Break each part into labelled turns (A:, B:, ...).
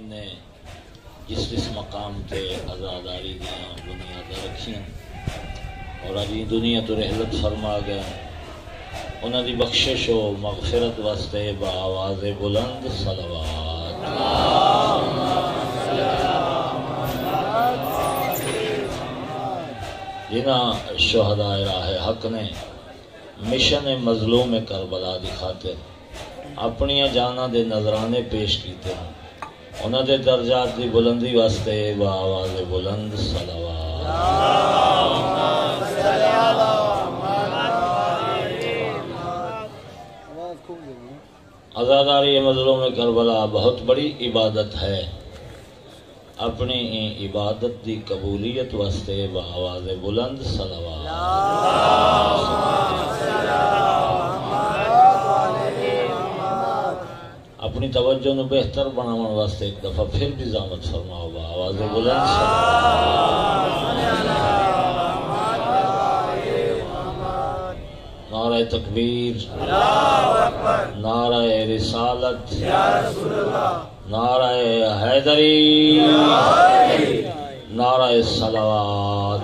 A: العالمین نے جس مقام تے عزاداری دیاں بنیادیں رکھیاں اور اج دنیا تو رحلت فرما گئے، انہاں دی بخشش و مغفرت واسطے بآواز بلند صلوات۔ جنہاں شہداء راہ حق نے مشن مظلوم کربلا دی خاطر اپنی جاناں دے نذرانے پیش کیتے ہیں، انہاں دے درجات دی بلندی واسطے بآواز بلند صلوات۔ عزاداری مظلوم کربلا بہت بڑی عبادت ہے، اپنی عبادت دی قبولیت واسطے بآواز بلند صلوات۔ اپنی توجہ نو بہتر بناون واسطے ایک دفعہ پھر بھی زحمت فرماؤ بآواز بلند صلوات۔ نعرہ تکبیر، نعرہ رسالت، نعرہ حیدری، نعرہ صلوات۔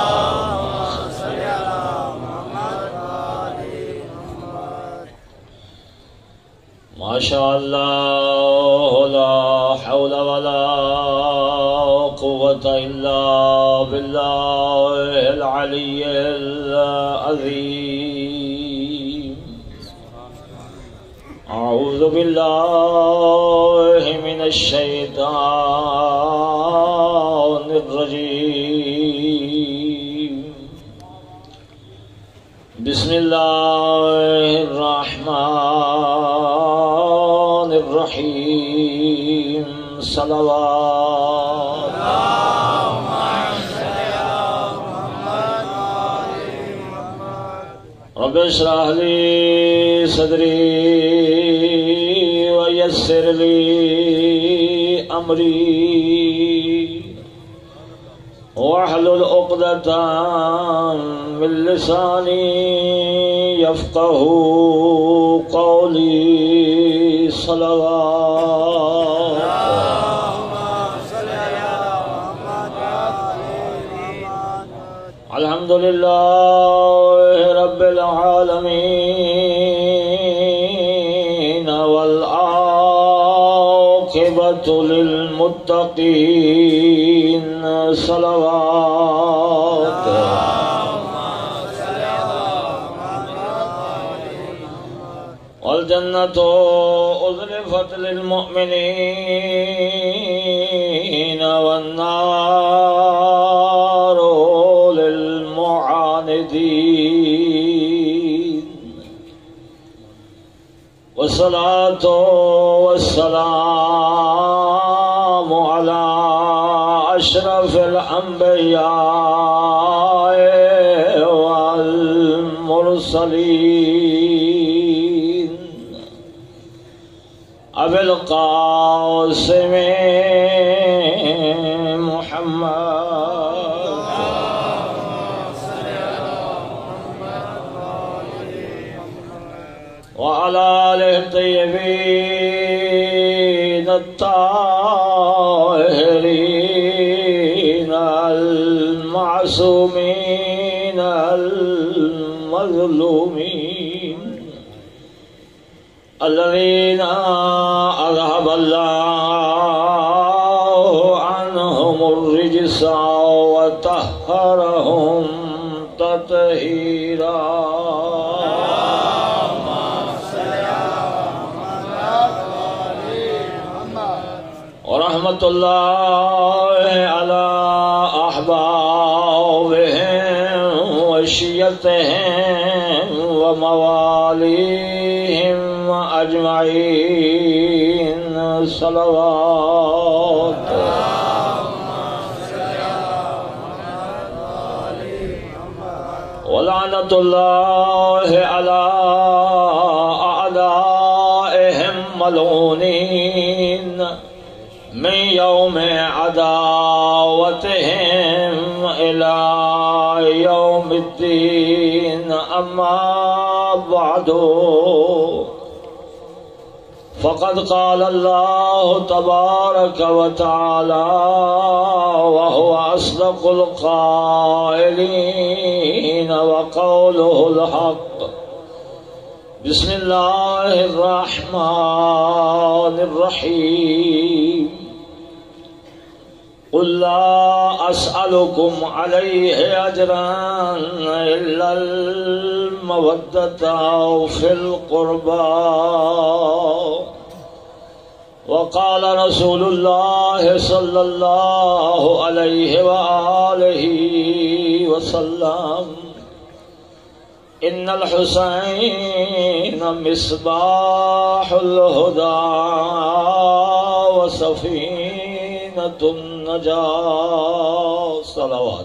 A: ماشاء اللہ لا حول ولا قوة الا باللہ العلی العظیم۔ اعوذ باللہ من الشیطان الرجیم۔ بسم اللہ الرحمن الرحیم۔ صلوات۔ رب اشرح لی صدری ویسر لی امری واحلل عقدۃ من لسانی یفقہوا قولی۔ صلوات۔ الحمدللہ رب العالمین والعاقبۃ للمتقین۔ صلوات۔ والجنة أزلفت للمؤمنين والنار للمعاندين، والصلاة والسلام على أشرف الأنبياء والمرسلين، أبي القاسم محمد وعلى آله الطيبين الطاهرين المعصومين المظلومين، الذين أذهب الله عنهم الرجس وطهرهم تطهيرا۔ ورحمة الله على أحبابهم وشيتهم ومواليهم أجمعين۔ صلوات۔ ولعنة الله على أعدائهم ملعونين من يوم عداوتهم إلى يوم الدين۔ أما بعد فقد قال الله تبارك وتعالى وهو أصدق القائلين وقوله الحق. بسم الله الرحمن الرحيم. قل لا أسألكم عليه أجرا إلا المودة في القربى. وقال رسول الله صلى الله عليه وآله وسلم إن الحسين مصباح الهدى وسفينة النجاة. صلوات.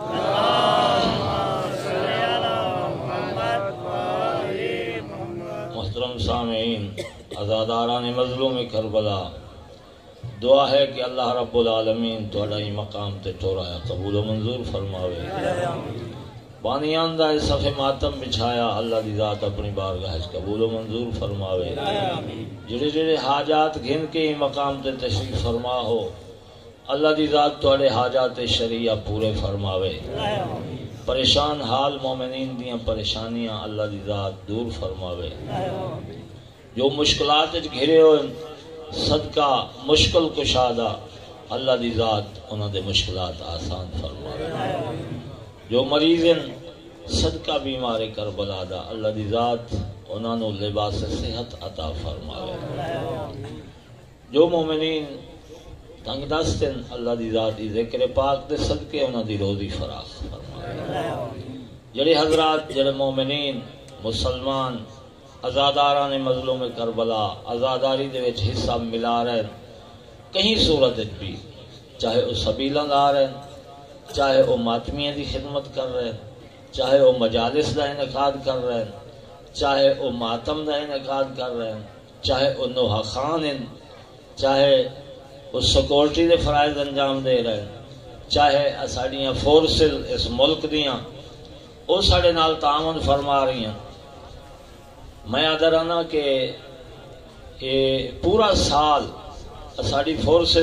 A: محترم سامعین، عزاداران مظلوم کربلا، دعا ہے کہ اللہ رب العالمین تھوڑا ہی مقام تے ٹھورایا قبول و منظور فرماوے. بانیان دا صفحے ماتم بچھایا، اللہ دی ذات اپنی بارگاہ قبول و منظور فرماوے. جڑے جڑے حاجات گھن کے ہی مقام تے تشریف فرما ہو، اللہ دی ذات تھوڑے حاجات شریعہ پورے فرماوے. پریشان حال مومنین دیاں پریشانیاں اللہ دی ذات دور فرماوے. جو مشکلات گھرے ہوئے صدقہ مشکل کشادہ، اللہ دی ذات انہاں دے مشکلات آسان فرماوے. جو مریض صدقہ بیمار کربلا دا، اللہ دی ذات انہاں نو لباس صحت عطا فرماوے. جو مومنین تنگ دستن، اللہ دی ذات دی ذکر پاک دے صدقے انہاں دی روزی فراخ فرماوے. جڑے حضرات، جڑے مومنین مسلمان آزاداران مظلوم کربلا آزاداری دے وچ حصہ ملا رہے، کہیں صورت بھی، چاہے وہ سبیلاں لا رہے، چاہے وہ ماتمیاں دی خدمت کر رہے، چاہے وہ مجالس دا انعقاد کر رہے، چاہے وہ ماتم دا انعقاد کر رہے، چاہے وہ نوحہ خان ہیں، چاہے وہ سیکورٹی دے فرائض انجام دے رہے، چاہے ساڑیاں فورسز اس ملک دیاں وہ ساڑے نال تعاون فرما رہی ہیں. میں آدھرانا کہ یہ پورا سال ساڑی فورسز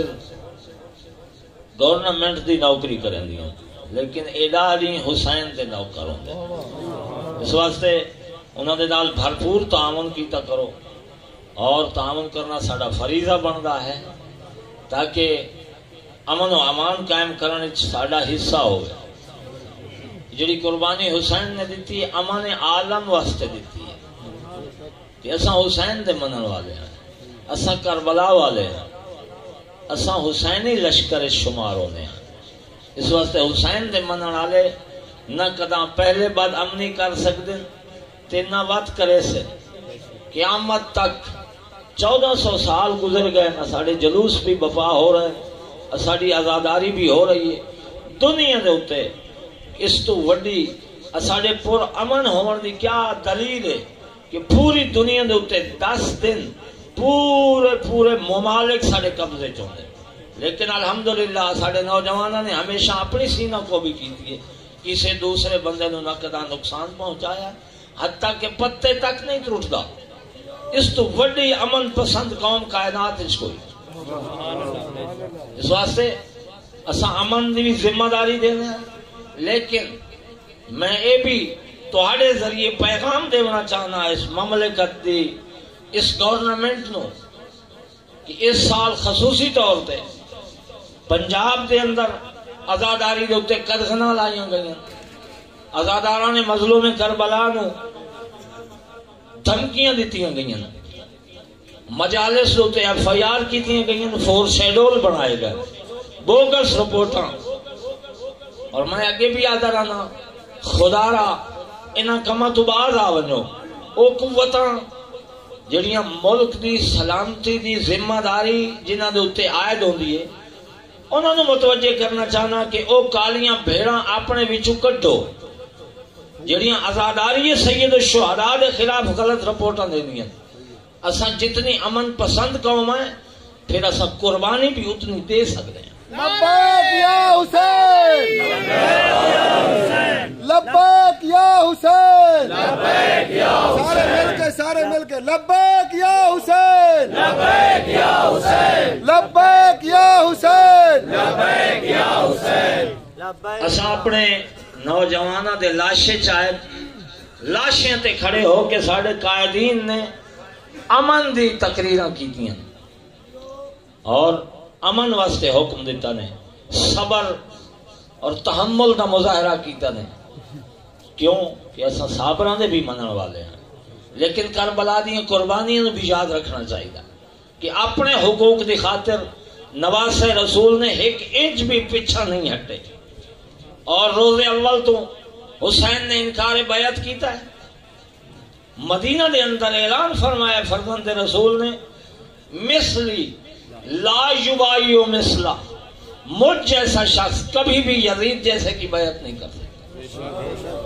A: گورنمنٹ دی نوکری کریں دیاں، لیکن ایڈا نہیں حسین دے نوکر ہوں دے. اس واسطے انہوں دے نال بھرپور تعاون کیتا کرو، اور تعاون کرنا ساڑا فریضہ بندا ہے تاکہ امن و امان قائم کرنے ساڑا حصہ ہوگا. جڑی قربانی حسین نے دیتی ہے امان عالم واسطے دیتی ہے کہ اساں حسین دے منن والے ہیں، اساں کربلا والے ہیں، اساں حسینی لشکر شمار ہونے ہیں. اس واسطے حسین دے منن والے نہ کداں پہلے بعد امنی کر سکتے تے نہ وقت کرے سے. قیامت تک 1400 سال گزر گئے، ساڑے جلوس بھی بپا ہو رہے ہیں، ساڑی آزاداری بھی ہو رہی ہے دنیا دے اتے. اس تو وڈی ساڑے پر امن ہون دی کیا دلیل ہے کہ پوری دنیا دے اتے 10 دن پورے ممالک ساڑے قبضے چوندے، لیکن الحمدللہ ساڑے نوجوانوں نے ہمیشہ اپنی سینہ کو بھی کی تھی، کسی دوسرے بندے نو نقدہ نقصان پہنچایا، حتیٰ کہ پتے تک نہیں ٹوٹدا. اس تو وڈی امن پسند قوم کائنات اس کوئی. اس واسطے اساں امن دی بھی ذمہ داری دینا ہے، لیکن میں اے بھی تہاڈے ذریعے پیغام دینا چاہنا اس مملکت دی اس گورنمنٹ نو کہ اس سال خصوصی طور تے پنجاب دے اندر آزاداری دے اتے قدغناں لائیاں گئیں، آزاداران مظلوم کربلا نو دھمکیاں دیتیاں گئیں، مجالس ہوتے FIR کیتیاں گئیں، فور شیڈول بنائے گئے، بوگس رپورٹاں. اور میں اگے بھی آدھا رہنا خدا را انہاں کما تو باز آ ونجو، او قوتاں جڑیاں ملک دی سلامتی دی ذمہ داری جنہاں دے اتے عائد ہوندی ہے، انہاں نو متوجہ کرنا چاہنا کہ او کالیاں بھیڑاں اپنے وچوں کڈو جڑیاں آزاداری سید الشہداء دے خلاف غلط رپورٹاں دیندیاں. اساں جتنی امن پسند قوم ہے پھر اساں قربانی بھی اتنی دے سکتے ہیں.
B: لبیک یا حسین لبیک یا حسین سارے مل کے لبیک یا حسین لبیک یا حسین لبیک یا حسین لبیک یا حسین.
A: اساں اپنے نوجواناں دے لاشے چاہے لاشیں تے کھڑے ہو کے ساڑھے قائدین نے امن دی تقریراں کیتیاں اور امن واسطے حکم دیتا نے صبر اور تحمل دا مظاہرہ کیتا نے. کیوں کہ ایسا صابران دے بھی منن والے ہیں لیکن کربلا دی قربانیاں بھی یاد رکھنا چاہیے کہ اپنے حقوق دی خاطر نواز رسول نے ایک انچ بھی پیچھا نہیں ہٹے اور روز اول تو حسین نے انکار بیعت کیتا ہے. مدینہ دے اندر اعلان فرمایا فرزند رسول نے مثلی لا یبایع مثلا مجھ جیسا شخص کبھی بھی یزید جیسے کی بیعت نہیں کر سکتا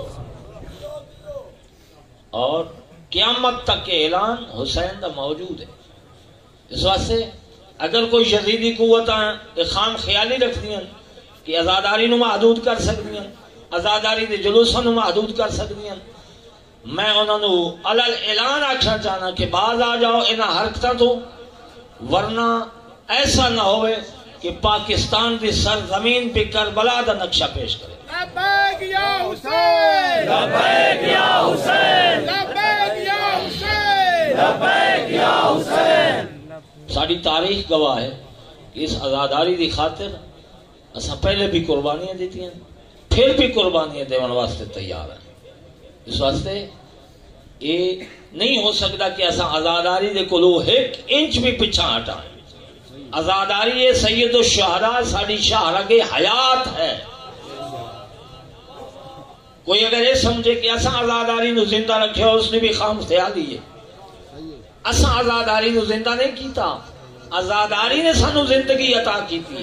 A: اور قیامت تک کے اعلان حسین دا موجود ہے. اس واسطے اگر کوئی یزیدی قوتاں خام خیالی رکھ دیا کہ آزاداری نو محدود کر سکتی ہیں آزاداری دے جلوساں نو محدود کر سکتی ہیں میں انہوں نے علل اعلان آکھنا چاہنا کہ باز آ جاؤ انہاں حرکتاں تو ورنہ ایسا نہ ہوئے کہ پاکستان کی سرزمین پہ کربلا دا نقشہ پیش کرے.
B: لبیک یا حسین لبیک یا حسین لبیک یا حسین لبیک یا حسین.
A: ساری تاریخ گواہ ہے کہ اس آزاداری دی خاطر اساں پہلے بھی قربانیاں دیتی ہیں پھر بھی قربانیاں دیون واسطے تیار ہیں. اس واسطے یہ نہیں ہو سکتا کہ اساں آزاداری دے کولو ایک انچ بھی پیچھا ہٹائیں. آزاداری ہے سید الشہداء ساری شاہرگ حیات ہے. کوئی اگر یہ سمجھے کہ اساں آزاداری نو زندہ رکھے اس نے بھی خام خیالی ہے. اساں آزاداری نو زندہ نہیں کیتا آزاداری نے سانو زندگی عطا کی تھی.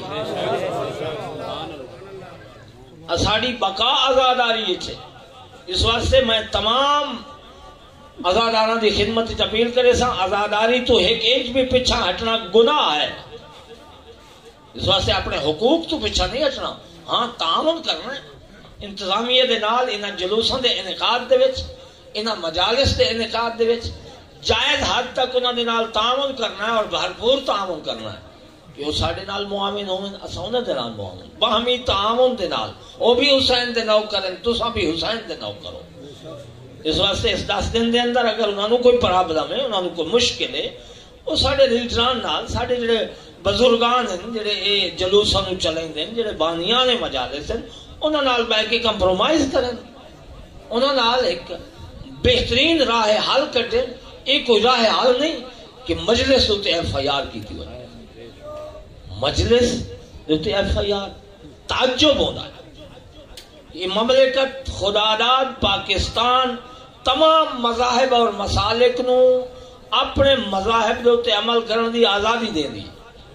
A: ساری بقا آزاداری ہے. اس واسطے میں تمام آزاداراں دی خدمت اپیل کرے سا آزاداری تو ایک انچ بھی پیچھا ہٹنا گناہ ہے. اس واسطے اپنے حقوق تو پیچھا نہیں ہٹنا ہاں تعاون کرنا انتظامیہ دے نال انہاں جلوساں دے انعقاد دے وچ انہاں مجالس دے انعقاد دے وچ جائز حد تک انہاں دے نال تعاون کرنا ہے اور بھرپور تعاون کرنا ہے کہ وہ ساڈے نال معاون ہون اساں انہاں دے نال معاون باہمی تعاون دے نال وہ بھی حسین دے نو کرن تساں بھی حسین دے نو کرو. اس واسطے اس 10 دن دے اندر اگر انہاں نو کوئی پرابلم ہے انہاں نو کوئی مشکل ہے وہ ساڈے لیڈران نال ساڈے جڑے بزرگان ہیں جڑے اے جلوساں نو چلائندے ہیں جڑے بانیان مجالس ہیں انہاں نال بیٹھ کے کمپرومائز کرن انہاں نال ایک بہترین راہ حل کڈن. یہ کوئی راہ حل نہیں کہ مجلس تے ایف آئی آر کیتی ہوئے مجلس تے ایف آئی آر تعجب ہوتا ہے. یہ مملکت خداداد پاکستان تمام مذاہب اور مسالک نو اپنے مذاہب دے تے عمل کرنے دی آزادی دے دی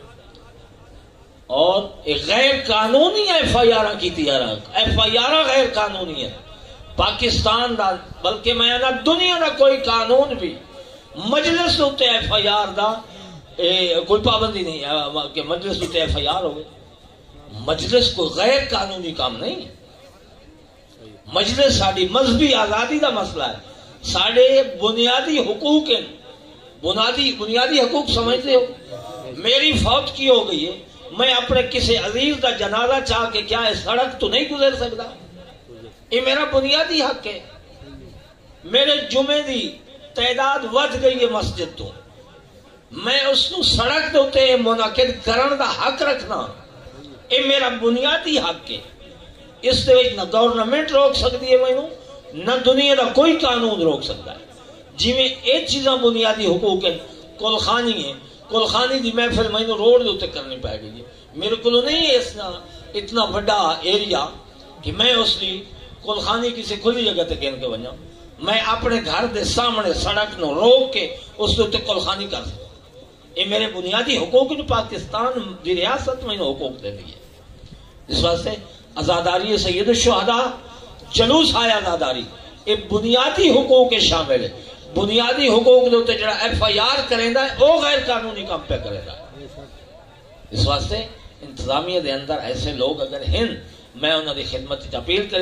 A: اور غیر قانونی ایف آئی آر کیتی ہے. ایف آئی آر غیر قانونی ہے پاکستان دا بلکہ میں نہ دنیا دا کوئی قانون بھی مجلس تے ایف آئی آر دا کوئی پابندی نہیں ہے کہ مجلس تے ایف آئی آر ہوئے. مجلس کو غیر قانونی کام نہیں ہے. مجلس ساری مذہبی آزادی دا مسئلہ ہے سارے بنیادی حقوق ہیں. بنیادی حقوق سمجھتے ہو میری فوت کی ہو گئی ہے میں اپنے کسی عزیز کا جنازہ چاہ کے کیا اس سڑک تو نہیں گزر سکتا. یہ میرا بنیادی حق ہے. میرے جمعے دی تعداد ود گئی ہے مسجد تو میں اس کو سڑک دوتے منعقد کرن دا حق رکھنا یہ میرا بنیادی حق ہے. اس دے نہ گورنمنٹ روک سکتی ہے مینوں نہ دنیا دا کوئی قانون روک سکتا ہے. جی میں ایک چیزاں بنیادی حقوق ہیں کلخانی ہے کلخانی دی محفل مینوں روڈ دوتے کرنی پائے گی. میرے کو نہیں ہے اس اتنا بڑا ایریا کہ میں اس کی کلخانی کسی کھلی جگہ تے گن کے بنیا میں اپنے گھر دے سامنے سڑک نو روک کے اس تے کلخانی کر سکتا. یہ میرے بنیادی حقوق جو پاکستان دی ریاست میں حقوق دے دی ہے. اس واسطے آزاداری سید الشہداء جلوس آیا آزاداری یہ بنیادی حقوق شامل ہے. بنیادی حقوق دے تے جڑا ایف آئی آر کریندا ہے وہ غیر قانونی کام پہ کریندا ہے. اس واسطے انتظامیہ دے اندر ایسے لوگ اگر ہیں میں انہاں دی خدمت اپیل کرے سا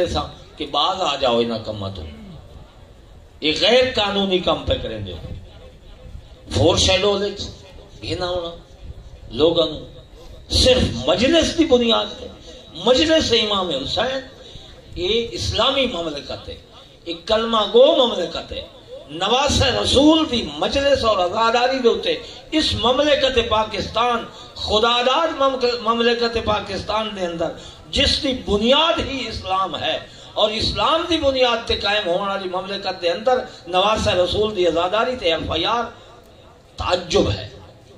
A: کہ باز آ جاؤ انہاں کماں تو، یہ غیر قانونی کام پہ کریں دے فور شیڈو گھنا ہونا لوگوں صرف مجلس کی بنیاد پہ، مجلس امام حسین یہ اسلامی مملکت ہے، ایک کلمہ گو مملکت ہے، نواس رسول دی مجلس اور آزاداری دے ہوتے اس مملکت پاکستان خداداد مملکت پاکستان دے اندر جس دی بنیاد ہی اسلام ہے اور اسلام دی بنیاد تے قائم ہونے والی مملکت دے اندر نواس رسول دی آزاداری تے ایف آئی آر تعجب ہے،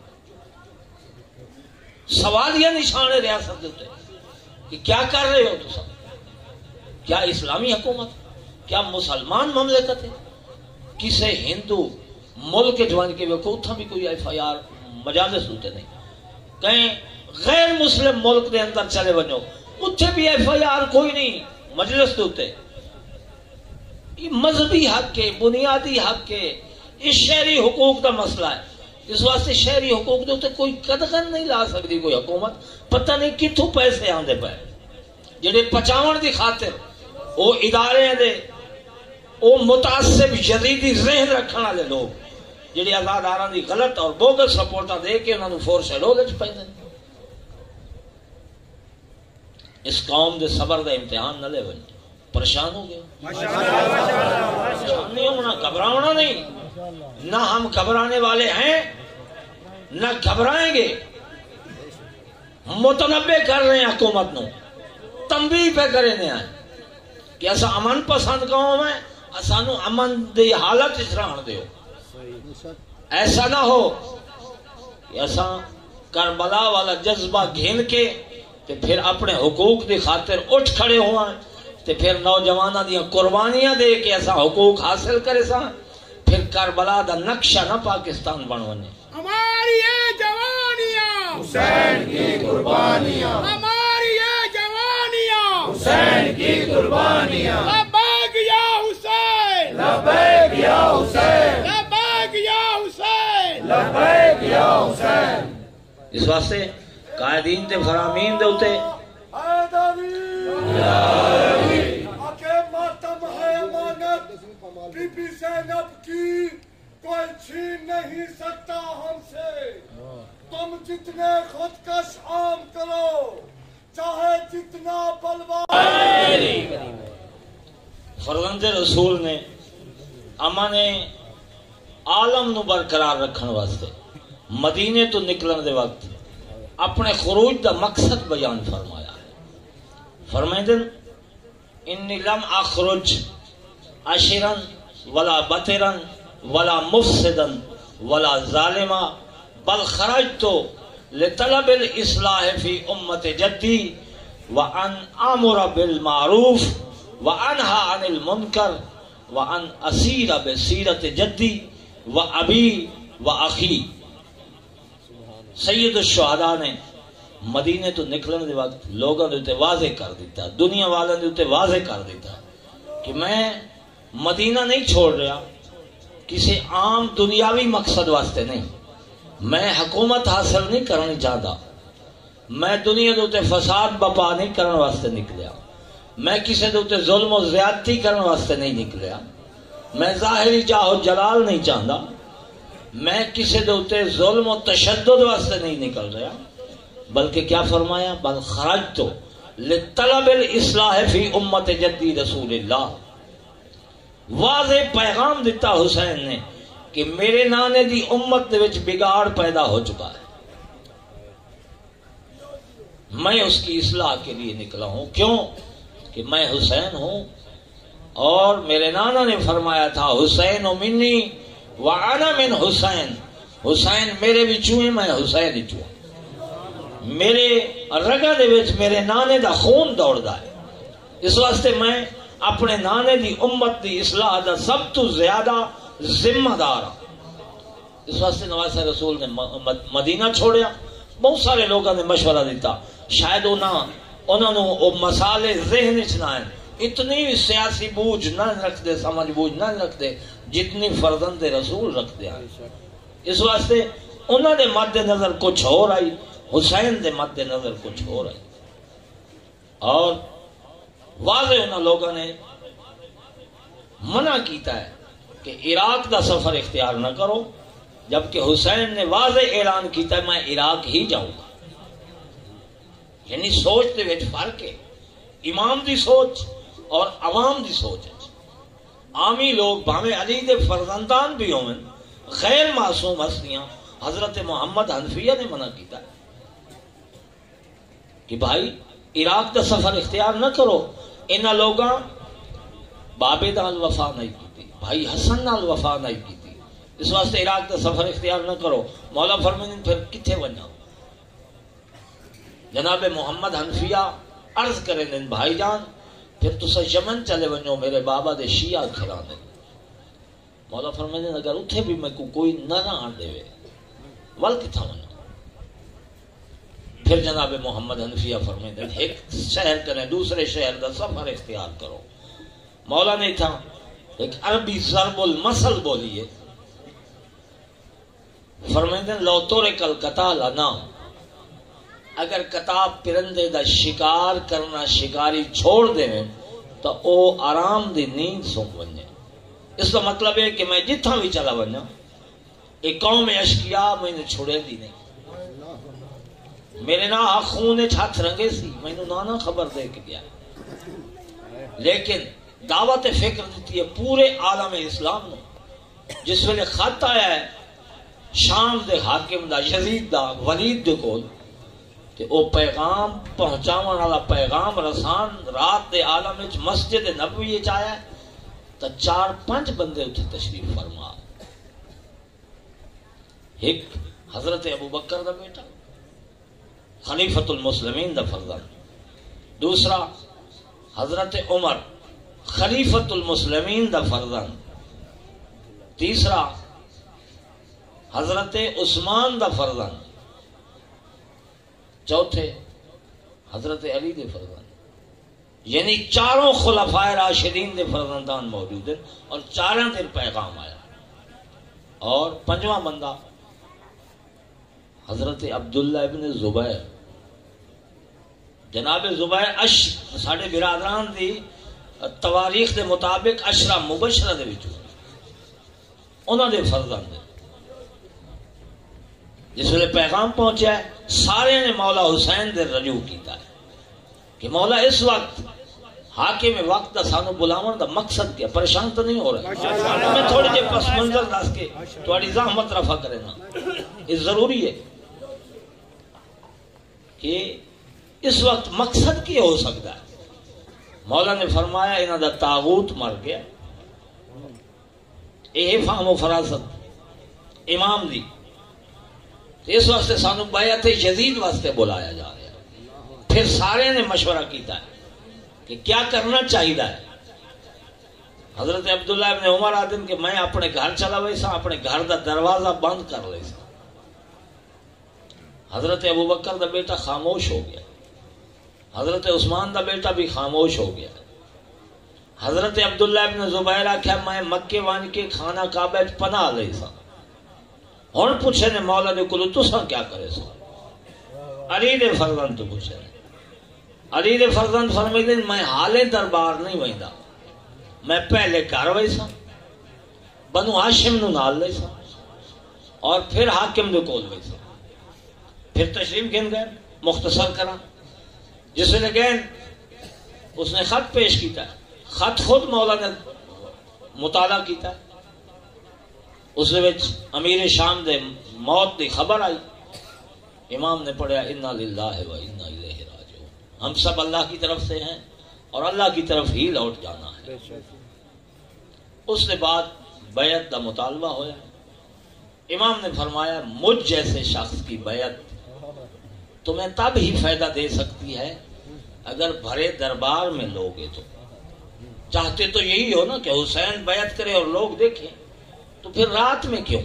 A: سوالیہ نشان ہے ریاست دیتے کہ کیا کر رہے ہو تو سب، کیا اسلامی حکومت، کیا مسلمان مملکت ہے؟ کسے ہندو ملک جوان کے ویکو اتھا بھی کوئی ایف آئی آر مجالس ہوتے نہیں، کہیں غیر مسلم ملک دے اندر چلے ونجو اتھے بھی ایف آئی آر کوئی نہیں مجلس ہوتے، یہ مذہبی حق کے بنیادی حق کے اس شہری حقوق کا مسئلہ ہے، اس واسطے شہری حقوق دے کوئی قدغن نہیں لا سکتی کوئی حکومت، پتہ نہیں کتھوں پیسے آندے پے جڑے پچاون دی خاطر وہ ادارے دے وہ متعصب یزیدی ذہن رکھنے والے لوگ جڑے آزاداراں دی غلط اور بوگس رپورٹاں دے کے انہاں نوں فورس شیڈول وچ پیندے اس قوم دے صبر دا امتحان نہ لے ون پریشان ہو گئے پریشان نہیں ہونا، گھبرانا نہیں، نہ ہم گھبرانے والے ہیں نہ گھبرائیں گے، متنبع کر رہے ہیں حکومت نو، تنبیہ پہ کرے نے ہیں کہ ایسا امن پسند قوم ہے، سانو امن دی حالت اچران دیو، ایسا نہ ہو کہ ایسا کربلا والا جذبہ گھن کے تے پھر اپنے حقوق دی خاطر اٹھ کھڑے ہوا تے پھر نوجواناں دیاں قربانیاں دے کے ایسا حقوق حاصل کرے سا پھر کربلا دا نقشہ نہ پاکستان بنوانے،
B: ہماری یہ جوانیاں حسین کی قربانیاں، ہماری یہ جوانیاں حسین کی قربانیاں، لبیک یا حسین، لبیک یا حسین، لبیک یا حسین، لبیک یا حسین۔
A: اس واسطے قائدین تے فرامین دے ہوتے
B: ماتم ہے امانت بی بی زینب کی کوئی چھین نہیں سکتا ہم سے، تم جتنے خودکش عام کرو چاہے جتنا بلوا۔
A: فرزند رسول نے امن عالم نو برقرار رکھن واسطے مدینے تو نکلن دے وقت اپنے خروج دا مقصد بیان فرمایا، فرمائدن انی لم اخرج عشرا ولا بطرا ولا مفسدا ولا ظالما بل خرجت لطلب الاصلاح فی امت جدی وان امر بالمعروف وانہا عن المنکر وان اسیر بسیرت جدی وابی واخی۔ سید الشہداء نے مدینے تو نکلنے دے وقت لوگوں دے تے واضح کر دیتا، دنیا والوں دے تے واضح کر دیتا کہ میں مدینہ نہیں چھوڑ رہا کسی عام دنیاوی مقصد واسطے نہیں، میں حکومت حاصل نہیں کرنی چاہتا، میں دنیا دے تے فساد بپا نہیں کرنے واسطے نکلیا، میں کسی دے تے ظلم و زیادتی کرنے واسطے نہیں نکلیا، میں ظاہری جاہ و جلال نہیں چاہتا، میں کسی دے ظلم و تشدد واسطے نہیں نکل رہا، بلکہ کیا فرمایا بل خرجت لطلب الاصلاح فی امت جدی رسول اللہ۔ واضح پیغام دیتا حسین نے کہ میرے نانے دی امت دے وچ بگاڑ پیدا ہو چکا ہے، میں اس کی اصلاح کے لیے نکلا ہوں، کیوں کہ میں حسین ہوں اور میرے نانا نے فرمایا تھا حسین منی وَأَنَا مِنْ حسین، حسین میرے بچوں ہیں میں حسین بچوں، میرے رگا دے وچ میرے نانے دا خون دوڑدا ہے، اس واسطے میں اپنے نانے دی امت دی اصلاح دا سب تو زیادہ ذمہ دار ہوں۔ اس واسطے نواز رسول نے مدینہ چھوڑیا، بہت سارے لوگوں نے مشورہ دیتا، شاید انہوں نے مسالے ذہن وچ نہ آئے، اتنی سیاسی بوجھ نہ رکھتے، سمجھ بوجھ نہ رکھتے جتنی فرزند رسول رکھتے ہیں، اس واسطے انہوں نے مد نظر کچھ اور آئی، حسین دے مد نظر کچھ اور آئی، اور واضح انہوں لوگوں نے منع کیتا ہے کہ عراق دا سفر اختیار نہ کرو، جبکہ حسین نے واضح اعلان کیتا ہے میں عراق ہی جاؤں گا. یعنی سوچ دے وچ فرق ہے، امام دی سوچ اور عوام دی سوچ ہے. عامی لوگ بھاویں علی دے فرزندان بھی ہوں، غیر معصوم ہستیاں، حضرت محمد حنفیہ نے منع کیتا ہے کہ بھائی عراق دا سفر اختیار نہ کرو. انہاں لوگاں بابے نال وفا نہیں کی، بھائی حسن نال وفا نہیں کی، اس واسطے عراق دا سفر اختیار نہ کرو. مولا فرمائیں پھر کتھے وجنا؟ جناب محمد حنفیہ عرض کریں دن بھائی جان پھر تسا یمن چلے ونجو میرے بابا دے شیعہ کھلانے. مولا فرمائیں اگر اتھے بھی میں کوئی نہ آن دے ول کتھا وجنا؟ پھر جناب محمد حنفیہ فرمائیں ایک شہر کریں دوسرے شہر دا سفر اختیار کرو. مولا نے تھا ایک عربی ضرب المثل بولی ہے، فرمائیں لو تورک القتال نام، اگر کتاب پرندے دا شکار کرنا شکاری چھوڑ دے تو او آرام دی نیند سو ونجے. اس کا مطلب ہے کہ میں جتھاں بھی چلا ونجا ایک قوم اشقیا میں نے چھوڑے دی نہیں. میرے نا خون ہاتھ رنگے سی میں نے نانا خبر دے کے گیا، لیکن دعوت فکر دیتی ہے پورے عالم اسلام نے. جس ویلے خط آیا ہے شام دے حاکم دا یزید دا ولید دے کول کہ او پیغام پہنچاون والا پیغام رسان رات دے عالم وچ مسجد نبوی وچ آیا تو 4-5 بندے اتنے تشریف فرما. ایک حضرت ابو بکر دا بیٹا خلیفۃ المسلمین دا فرزند، دوسرا حضرت عمر خلیفۃ المسلمین دا فرزند، تیسرا حضرت عثمان دا فرزند، چوتھے حضرت علی دے فرزند. یعنی چاروں خلفائے راشدین دے فرزندان موجود ہیں اور چاروں دن پیغام آیا. اور پنجواں بندہ حضرت عبداللہ ابن زبیر. جناب زبیر ساڑھے برادران دی تواریخ دے مطابق اشرا مبشرہ دے وچوں انہوں نے فرزند. جس ویلے پیغام پہنچا ہے سارے نے مولا حسین دے رجوع کیتا ہے کہ مولا اس وقت حاکم وقت دا سانو بلاون دا مقصد کیا، پریشان تو نہیں ہو رہا. میں تھوڑے جے پس منظر دس کے تھوڑی زحمت رفع کرے نا، یہ ضروری ہے کہ اس وقت مقصد کیا ہو سکتا ہے. مولا نے فرمایا انہاں دا طاغوت مر گیا، یہ فہم و فراست امام دی، اس واسطے سانو بیعت یزید واسطے بلایا جا رہا ہے. پھر سارے نے مشورہ کیتا ہے کہ کیا کرنا چاہیے. حضرت عبداللہ ابن عمر آدم کہ میں اپنے گھر چلا ویسا اپنے گھر دا دروازہ بند کر لے سا. حضرت ابو بکر دا بیٹا خاموش ہو گیا، حضرت عثمان دا بیٹا بھی خاموش ہو گیا. حضرت عبداللہ ابن زبیر آخیا میں مکے وان کے خانہ کعبہ پناہ لے سا. ہن پوچھے نے مولا نے کلو تساں کیا کرے سو؟ علی دے فرزند تو پوچھے نے. علی دے فرزند فرمیندے میں حالے دربار نہیں ویندا، میں پہلے گھر ویسا بنو ہاشم نو نال لے سا اور پھر حاکم دے کول ویسا. پھر تشریف گن گئے. مختصر کرا جس نے گئے اس نے خط پیش کیتا ہے، خط خود مولا نے مطالعہ کیتا ہے. اس وچ امیر شام دے موت دی خبر آئی. امام نے پڑھا انا للہ و انا الیہ راجعون، ہم سب اللہ کی طرف سے ہیں اور اللہ کی طرف ہی لوٹ جانا ہے. اس کے بعد بیعت دا مطالبہ ہویا. امام نے فرمایا مجھ جیسے شخص کی بیعت تمہیں تب ہی فائدہ دے سکتی ہے اگر بھرے دربار میں لوگے. تو چاہتے تو یہی ہو نا کہ حسین بیعت کرے اور لوگ دیکھیں، تو پھر رات میں کیوں؟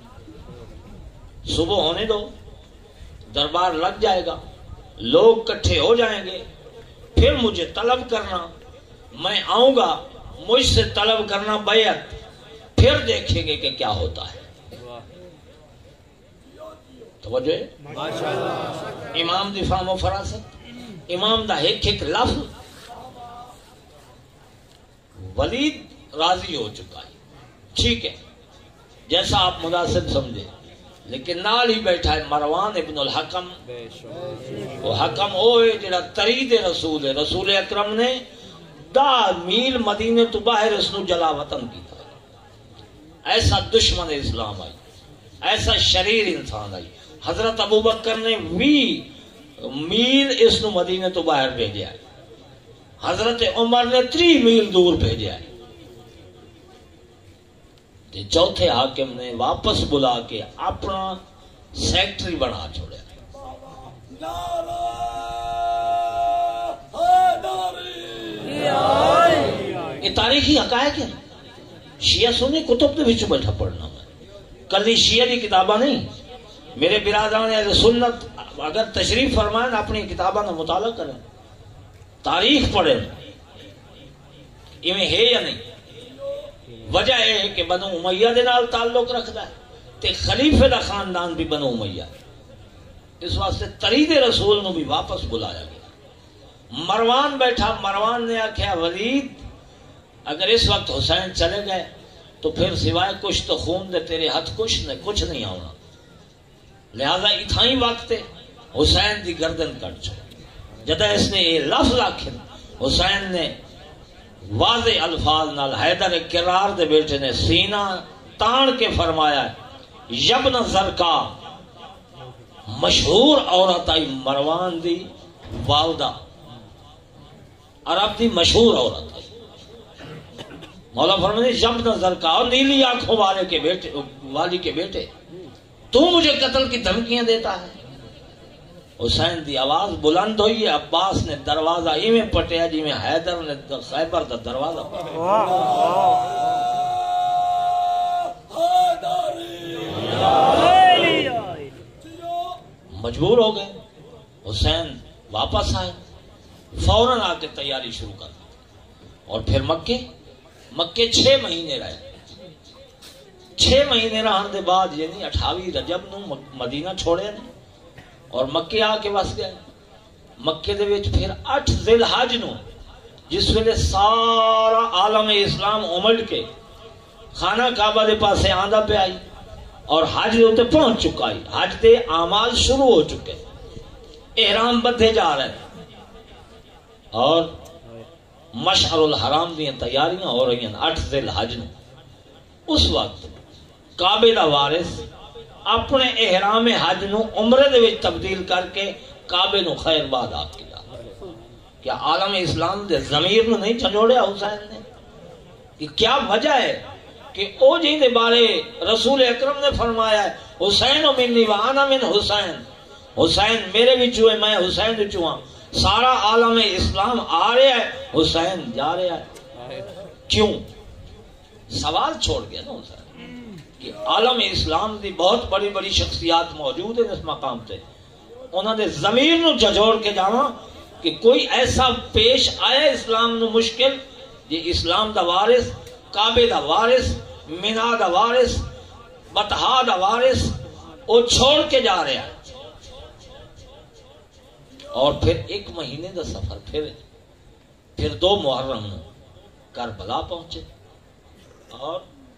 A: صبح ہونے دو، دربار لگ جائے گا، لوگ کٹھے ہو جائیں گے، پھر مجھے طلب کرنا، میں آؤں گا، مجھ سے طلب کرنا بیعت، پھر دیکھیں گے کہ کیا ہوتا ہے. توجہ ہے؟ امام دی فہم و فراست، امام دا ایک ایک لفظ ولید راضی ہو چکا ہے، ٹھیک ہے جیسا آپ مناسب سمجھے، لیکن نال ہی بیٹھا ہے مروان ابن الحکم، وہ حکم ہوئے جڑا ترید رسول ہے، رسول اکرم نے 10 میل مدینے تو باہر اس نو جلا وطن کیتا، ایسا دشمن اسلام آئی، ایسا شریر انسان آئی۔ حضرت ابو بکر نے 20 میل اس نو مدینے تو باہر بھیجا ہے، حضرت عمر نے 3 میل دور بھیجا ہے، چوتھے حاکم نے واپس بلا کے اپنا سیکٹری بنا چھوڑا۔ یہ تاریخی حقائق ہے، شیعہ سنی کتب دے وچ بیٹھا پڑھنا میں، کلی شیعہ دی کتاباں نہیں۔ میرے برادران اہل سنت اگر تشریف فرمائیں اپنی کتاباں کا مطالعہ کریں، تاریخ پڑھیں، ایویں ہے یا نہیں؟ وجہ یہ ہے کہ بنو امیہ دے نال تعلق رکھتا ہے تے خلیفے دا خاندان بھی بنو امیہ، اس واسطے ترید رسول نو بھی واپس بلایا گیا۔ مروان بیٹھا، مروان نے آکھیا ولید اگر اس وقت حسین چلے گئے تو پھر سوائے کچھ تو خون دے تیرے ہاتھ کچھ نہیں آنا، لہذا اتھائی وقت حسین دی گردن کٹ چھوڑ۔ جدہ اس نے یہ لفظ آکھے حسین نے واضح الفاظ نال حیدر کرار دے بیٹے نے سینہ تان کے فرمایا یبن زرکا، مشہور عورت آئی مروان دی والدہ، عرب دی مشہور عورت آئی، مولا فرمانے یبن زرکا، اور نیلی آنکھوں والی کے بیٹے تو مجھے قتل کی دھمکیاں دیتا ہے۔ حسین دی آواز بلند ہوئی ہے، عباس نے دروازہ ایویں پٹیا جی میں حیدر نے خیبر دا دروازہ پٹیا۔ مجبور ہو گئے، حسین واپس آئے، فوراً آ کے تیاری شروع کر دی، اور پھر مکے 6 مہینے رہے۔ 6 مہینے رہن دے بعد یعنی 28 رجب نو مدینہ چھوڑے نے اور مکے آ کے وس گئے۔ مکے دے وچ پھر 8 ذی الحج نو جس ویلے سارا عالم اسلام امڑ کے خانہ کعبہ دے پاسے آندا پہ آئی اور حج دے تے پہنچ چکا ہے، حج دے اعمال شروع ہو چکے، احرام بدھے جا رہے اور مشعر الحرام دی تیاریاں ہو رہی ہیں 8 ذی الحج نو۔ اس وقت کعبے دا وارث اپنے احرام حج نو عمرے دے وچ تبدیل کر کے کعبے نو خیر باد آپ کیا۔ کیا عالم اسلام دے ضمیر نو نہیں جھنجوڑیا حسین نے؟ کہ کیا وجہ ہے کہ او جی دے بارے رسول اکرم نے فرمایا ہے حسین منی وانا من حسین، حسین میرے وچوں ہے میں حسین وچوں ہاں، سارا عالم اسلام آ رہا ہے حسین جا رہا ہے، کیوں؟ سوال چھوڑ گیا نا حسین کہ عالم اسلام دی بہت بڑی بڑی شخصیات موجود ہیں اس مقام تے، انہوں نے ضمیر نو جھجوڑ کے جاواں کہ کوئی ایسا پیش آیا اسلام نو مشکل یہ اسلام دا وارث، کعبے دا وارث، مینا دا وارث، بطحا دا وارث وہ چھوڑ کے جا رہا ہے۔ اور پھر 1 مہینے دا سفر، پھر 2 محرم نو کربلا پہنچے اور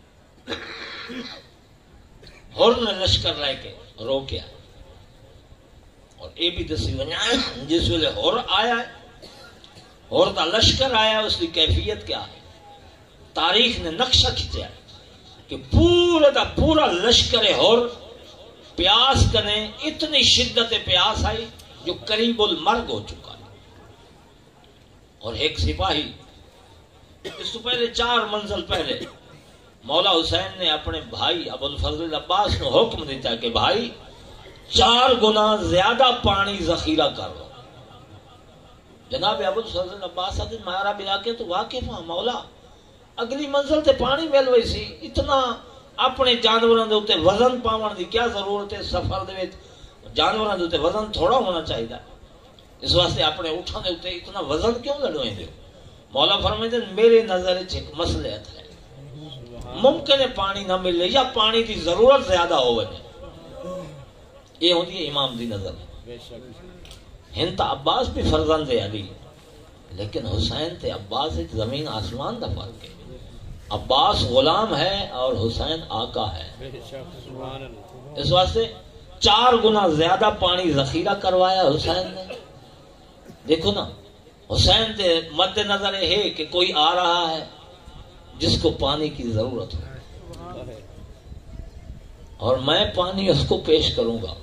A: ہر نے لشکر لے کے روکیا، اور یہ بھی دسی وجہ جس ویلے ہر آیا ہے، ہر دا لشکر آیا اس کی کیفیت کیا ہے؟ تاریخ نے نقشہ کھینچا کہ پورا دا پورا لشکر ہر پیاس کنے اتنی شدت پیاس آئی جو قریب المرگ ہو چکا ہے، اور ایک سپاہی اس سے پہلے 4 منزل پہلے مولا حسین نے اپنے بھائی ابو الفضل عباس نے حکم دیتا کہ بھائی 4 گنا زیادہ پانی ذخیرہ کر لو۔ جناب ابو الفضل عباس آدھے مارا بلا کے تو واقف ہاں مولا، اگلی منزل تے پانی مل وئی سی، اتنا اپنے جانوراں دے اوتے وزن پاون دی کیا ضرورت ہے؟ سفر دے وچ جانوراں دے اوتے وزن تھوڑا ہونا چاہیے، اس واسطے اپنے اٹھاں دے اوتے اتنا وزن کیوں لڑویں دے؟ مولا فرماتے میرے نظر وچ ایک مصلحت ہے، ممکن ہے پانی نہ ملے یا پانی کی ضرورت زیادہ ہو وجے، یہ ہوتی ہے امام دی نظر۔ ہنتا عباس بھی فرزند ہے علی، لیکن حسین تے عباس زمین آسمان دا فرق ہے. عباس غلام ہے اور حسین آقا ہے. اس واسطے 4 گنا زیادہ پانی ذخیرہ کروایا حسین نے. دیکھو نا حسین تے مد نظر ہے کہ کوئی آ رہا ہے جس کو پانی کی ضرورت ہو اور میں پانی اس کو پیش کروں گا.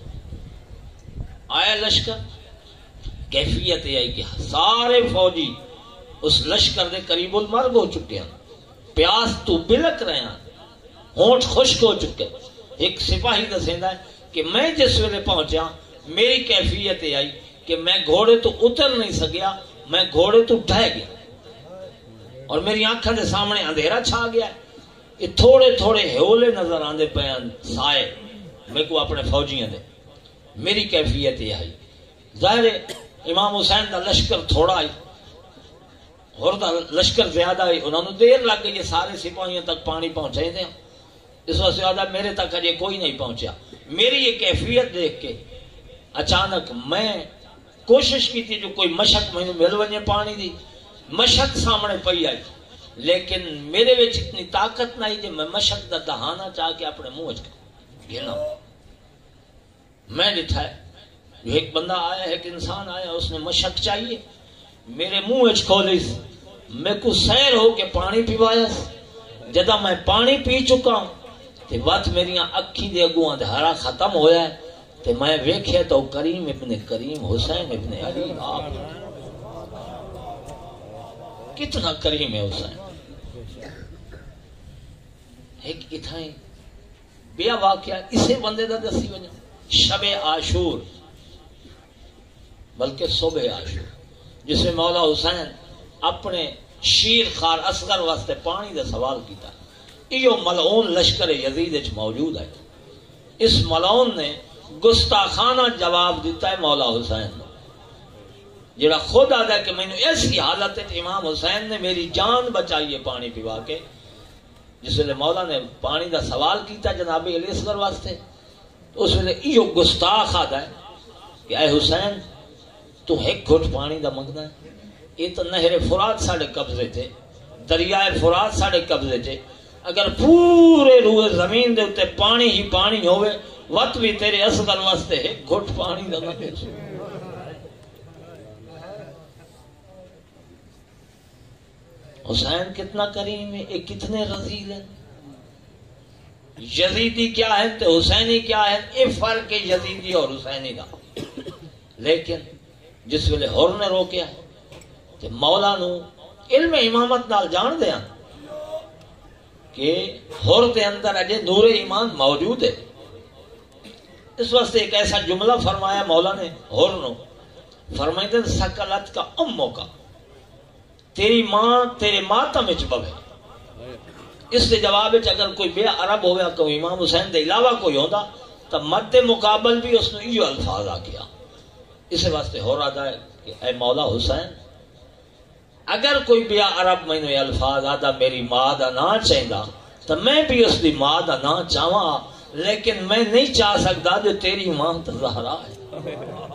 A: آیا لشکر, کیفیت یہ آئی کہ سارے فوجی اس لشکر دے قریب المرگ ہو چکے ہیں, پیاس تو بلک رہے ہیں, ہونٹ خشک ہو چکے. ایک سپاہی دسیندا ہے کہ میں جس ویلے پہنچا میری کیفیت یہ آئی کہ میں گھوڑے تو اتر نہیں سکیا, میں گھوڑے تو ڈھہ گیا اور میری آنکھوں کے سامنے اندھیرا چھا گیا. یہ تھوڑے تھوڑے ہیولے نظر آندے پے سائے میرے کو اپنے فوجیاں دے. میری کیفیت یہ آئی. ظاہر امام حسین کا لشکر تھوڑا آئی اور لشکر زیادہ آئی, انہوں نے دیر لگ گئی سارے سپاہیوں تک پانی پہنچے دیں. اس وقت زیادہ میرے تک اجے کوئی نہیں پہنچا. میری یہ کیفیت دیکھ کے اچانک میں کوشش کی تھی جو کوئی مشک مجھے مل وجے پانی دی, مشک سامنے پئی آئی لیکن میرے وچ اتنی طاقت نہیں کہ میں مشک دا دہانا چاہ کے اپنے منہ وچ گھنا. میں ڈٹھا ہے جو ایک بندہ آیا ہے, ایک انسان آیا, اس نے مشک چاہیے, میرے منہ وچ کھولی, میں کو سیر ہو کے پانی پیوایا. جدا میں پانی پی چکا ہوں تے وقت میری اکھی دے اگوں اندھیرا ختم ہویا ہے تے میں ویکھیا تو کریم ابن کریم حسین ابن علی آپ کتنا کریم ہے حسین. ایک اتھائیں بیا واقعہ اسے بندے دا دسی وجہ شب عاشور بلکہ صبح عاشور جس میں مولا حسین اپنے شیر خار اصغر واسطے پانی دا سوال کیتا. ایو ملعون لشکر یزید وچ موجود ہے. اس ملعون نے گستاخانہ جواب دیتا ہے مولا حسین نے, جڑا خود آتا ہے کہ میں نے ایسی حالت ہے امام حسین نے میری جان بچائی ہے پانی پیوا کے. جس ویلے مولا نے پانی دا سوال کیتا جناب علی اصغر واسطے تو اس ویلے ایو گستاخ آتا ہے کہ اے حسین تو ایک گھٹ پانی دا منگنا ہے. یہ تو نہر فرات ساڑھے قبضے تھے, دریائے فرات ساڑھے قبضے تھے, اگر پورے روئے زمین دے اتے پانی ہی پانی ہوئے وقت بھی تیرے اصغر واسطے ایک گھٹ پانی دا نہ دے. حسین کتنا کریم ہے, ایک کتنے رذیل ہے. یزیدی کیا ہے تو حسینی کیا ہے, یہ فرق ہے یزیدی اور حسینی کا. لیکن جس ویلے ہور نے روکیا تو مولا نو علم امامت نال جان دیا کہ ہور دے اندر اجے نور ایمان موجود ہے. اس واسطے ایک ایسا جملہ فرمایا مولا نے ہور نو, فرمائے سکلت کا امو کا, تیری ماں تیرے ماتم وچ بوے. اس کے جواب اگر کوئی بے عرب ہویا کوئی امام حسین دے علاوہ کوئی ہوندا تو مد مقابل بھی اس نے یہ الفاظ آ کیا. اس واسطے ہو رہا ہے کہ اے مولا حسین اگر کوئی بیا عرب میں نے الفاظ آدھا میری ماں دا نا چاہتا تو میں بھی اس دی ماں دا نا چاہواں, لیکن میں نہیں چاہ سکتا جو تیری ماں تو زہرا ہے.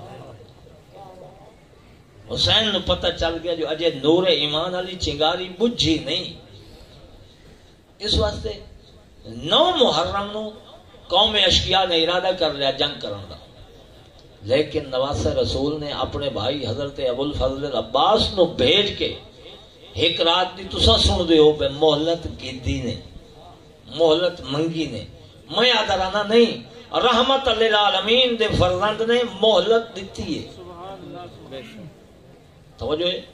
A: حسین نو پتہ چل گیا جو اجے نور ایمان علی چنگاری بجھی نہیں. اس واسطے 9 محرم نو قوم اشقیاء نے ارادہ کر لیا جنگ کرنے کا, لیکن نواسہ رسول نے اپنے بھائی حضرت ابو الفضل العباس نو بھیج کے ایک رات دی تسا سن دے ہو پہ مہلت کیتی نے, مہلت منگی نے. میں آدھرانا نہیں, رحمت للعالمین دے فرزند نے مہلت دیتی ہے. توجہ ہے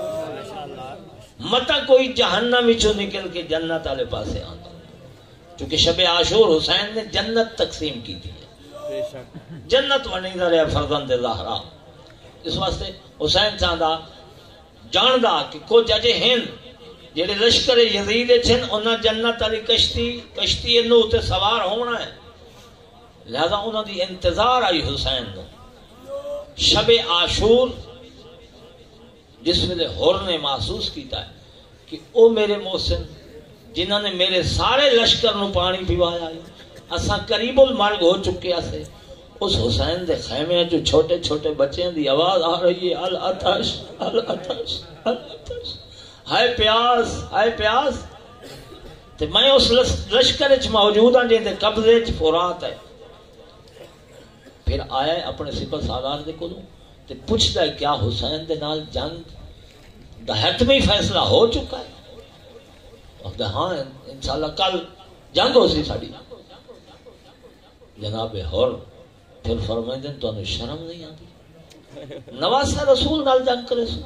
A: متا کوئی جہنم وچوں نکل کے جنت والے پاسے آندا, کیونکہ شب عاشور حسین نے جنت تقسیم کی تھی, جنت ونی دا رہا فرزند زہرا. اس واسطے حسین چاہتا جاندا کہ کچھ اجے ہیں جڑے لشکر یزید چھن انہاں جنت والی کشتی نو تے سوار ہونا ہے, لہذا انہاں دی انتظار آئی حسین نو. شب عاشور جس ویلے ہور نے محسوس کیتا ہے کہ او میرے محسن جنہاں نے میرے سارے لشکر نو پانی پیوایا ہے, اساں قریب المرگ ہو چکے اسے, اس حسین دے خیمے جو چھوٹے چھوٹے بچیاں دی آواز آ رہی ہے العطش العطش العطش، ہائے پیاس ہائے پیاس، تے میں اس لشکر وچ موجود ہاں جے دے قبضے وچ فرات ہے. پھر آیا اپنے سپہ سالار دے کولوں تے پوچھدا ہے کیا حسین دے نال جنگ دا حتمی فیصلہ ہو چکا ہے؟ وقت ہاں انشاءاللہ کل جنگ ہو سی ساڈی. جناب ہور پھر فرمائندے تو انہوں شرم نہیں آتی نواسا رسول نال جنگ کرے سو؟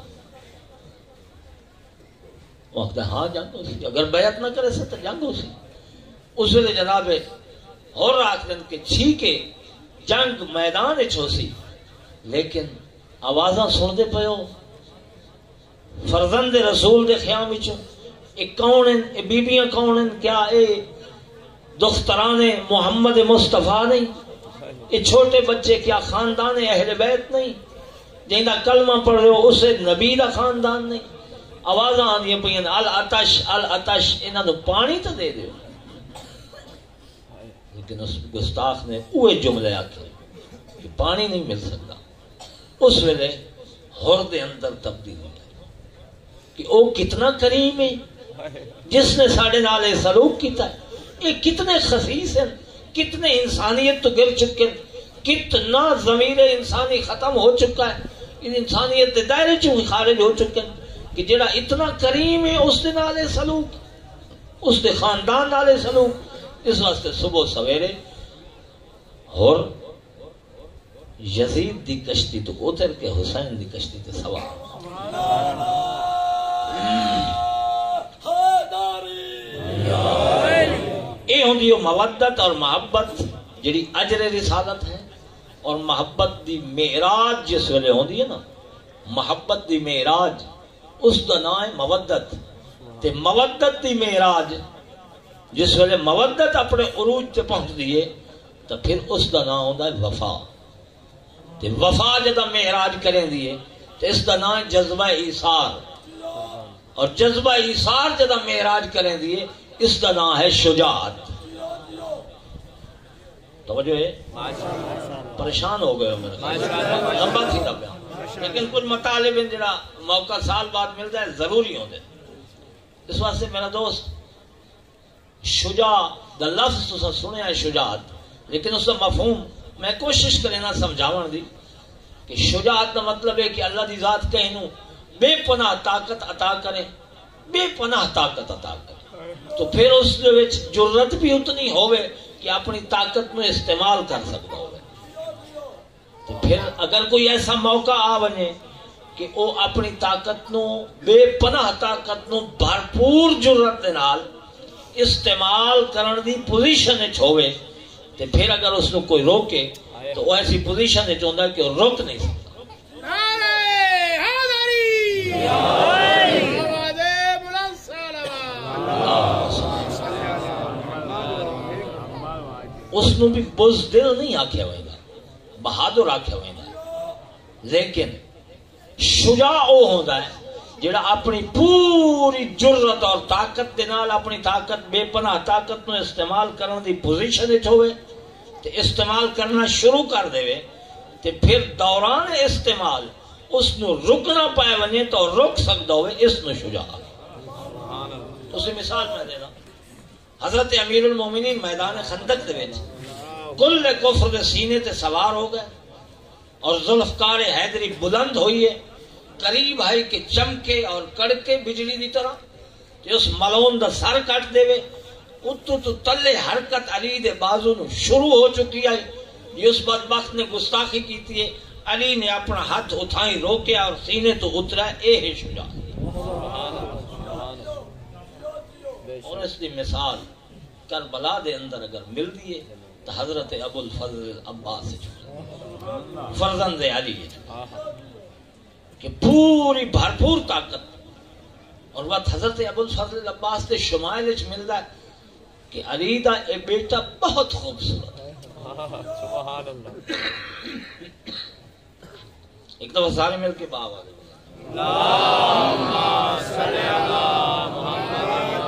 A: وقت ہاں جنگ ہو سی، اگر بیعت نہ کرے سے تو جنگ ہو سی. اس ویلے جناب ہور آخ دن کے چھی کے جنگ میدان ہو سی، لیکن آوازاں سن دے پے ہو فرزند رسول دے خیام وچوں اے کون ہیں، اے بیبیاں کون ہیں؟ کیا اے دختران محمد مصطفیٰ نہیں؟ اے چھوٹے بچے کیا خاندان اہل بیت نہیں؟ جہاں کلمہ پڑھ رہے ہو اسے نبی دا خاندان نہیں؟ آوازاں آندیاں پئیاں العطش العطش، انہاں نوں پانی تو دے دیو. لیکن اس گستاخ نے اوے جملے آکھے کہ پانی نہیں مل سکتا. اس ویلے ہور دے اندر تبدیل ہو گئی کہ او کتنا کریم ہے جس نے ساڑھے نالے سلوک کیتا ہے. یہ کتنے خسیس ہیں، کتنے انسانیت تو گر چکے، کتنا ضمیر انسانی ختم ہو چکا ہے، ان انسانیت دے دائرے چوں خارج ہو چکے کہ جڑا اتنا کریم ہے اس دے نالے سلوک، اس دے خاندان نالے سلوک. اس واسطے صبح سویرے اور یزید دی کشتی تو اتر کے حسین دی کشتی تے سوار. یہ ہوندی مودت اور محبت جڑی اجر رسالت ہے، اور محبت دی معراج جس ویلے ہوندی ہے نا، محبت دی معراج اس دا نام ہے مودت. تے مودت دی معراج جس ویلے مودت اپنے عروج تے پہنچ دیئے تو پھر اس دا نام ہوتا ہے وفا. تے وفا جدا معراج کریں دیئے تو اس دا نام ہے جذبہ ایثار، اور جذبہ ایثار جدا معراج کریں دیئے اس دا نام ہے شجاعت. توجہ ہے؟ پریشان ہو گئے ہو میرے لمبا تھی دا بیان، لیکن کچھ مطالب ہیں جڑا موقع سال بعد ملتا ہے ضروری ہوندے. اس واسطے میرا دوست شجاع دا لفظ تو سنے ہے شجاعت، لیکن اس کا مفہوم میں کوشش کریں نہ سمجھاون دی کہ شجاعت دا مطلب ہے کہ اللہ دی ذات کہنوں بے پناہ طاقت عطا کرے، بے پناہ طاقت عطا کرے، تو پھر اس دے وچ جرت بھی اتنی ہوئے کہ اپنی طاقت میں استعمال کر سکتا ہوئے. تو پھر اگر کوئی ایسا موقع آ بنے کہ وہ اپنی طاقت نو بے پناہ طاقت نو بھرپور جرت دے نال استعمال کرن دی پوزیشن وچ ہوئے تے پھر اگر اس نو کوئی روکے تو وہ ایسی پوزیشن وچ ہوندا ہے کہ وہ روک نہیں سکتا. اس نو بھی بزدل نہیں آکھیا ہوئے گا، بہادر آکھیا ہوئے گا، لیکن شجاع او ہوندا ہے جڑا اپنی پوری جرت اور طاقت دے نال اپنی طاقت بے پناہ طاقت نو استعمال کرن دی پوزیشن وچ ہوئے تے استعمال کرنا شروع کر دے تے پھر دوران استعمال اس نو رکنا پائے ونجے تو رک سکدا ہوئے، اس نو شجاع. اسی مثال میں دینا، حضرت امیر المومنین میدان خندق دے وچ کل کفر دے سینے تے سوار ہو گئے اور ذوالفقار حیدری بلند ہوئی ہے، قریب ہے کہ چمکے اور کڑکے بجلی دی طرح تے اس ملعون دا سر کٹ دے وے. اتو تو تلے حرکت علی دے بازو نو شروع ہو چکی ہے. جس بدبخت نے گستاخی کیتی ہے علی نے اپنا ہاتھ اٹھائی روکیا اور سینے تو اترا. اے ہے شجاعت. اور اس دی مثال کربلا دے اندر اگر مل دیئے تو حضرت ابو الفضل عباس فرزند علی کہ پوری بھرپور طاقت. اور بات حضرت ابو الفضل عباس کے شمائل وچ ملدا ہے کہ علی دا اے بیٹا بہت خوبصورت ہے.
C: سبحان اللہ.
A: ایک دفعہ سارے مل کے باغ والے
C: اللہم صلی علی محمد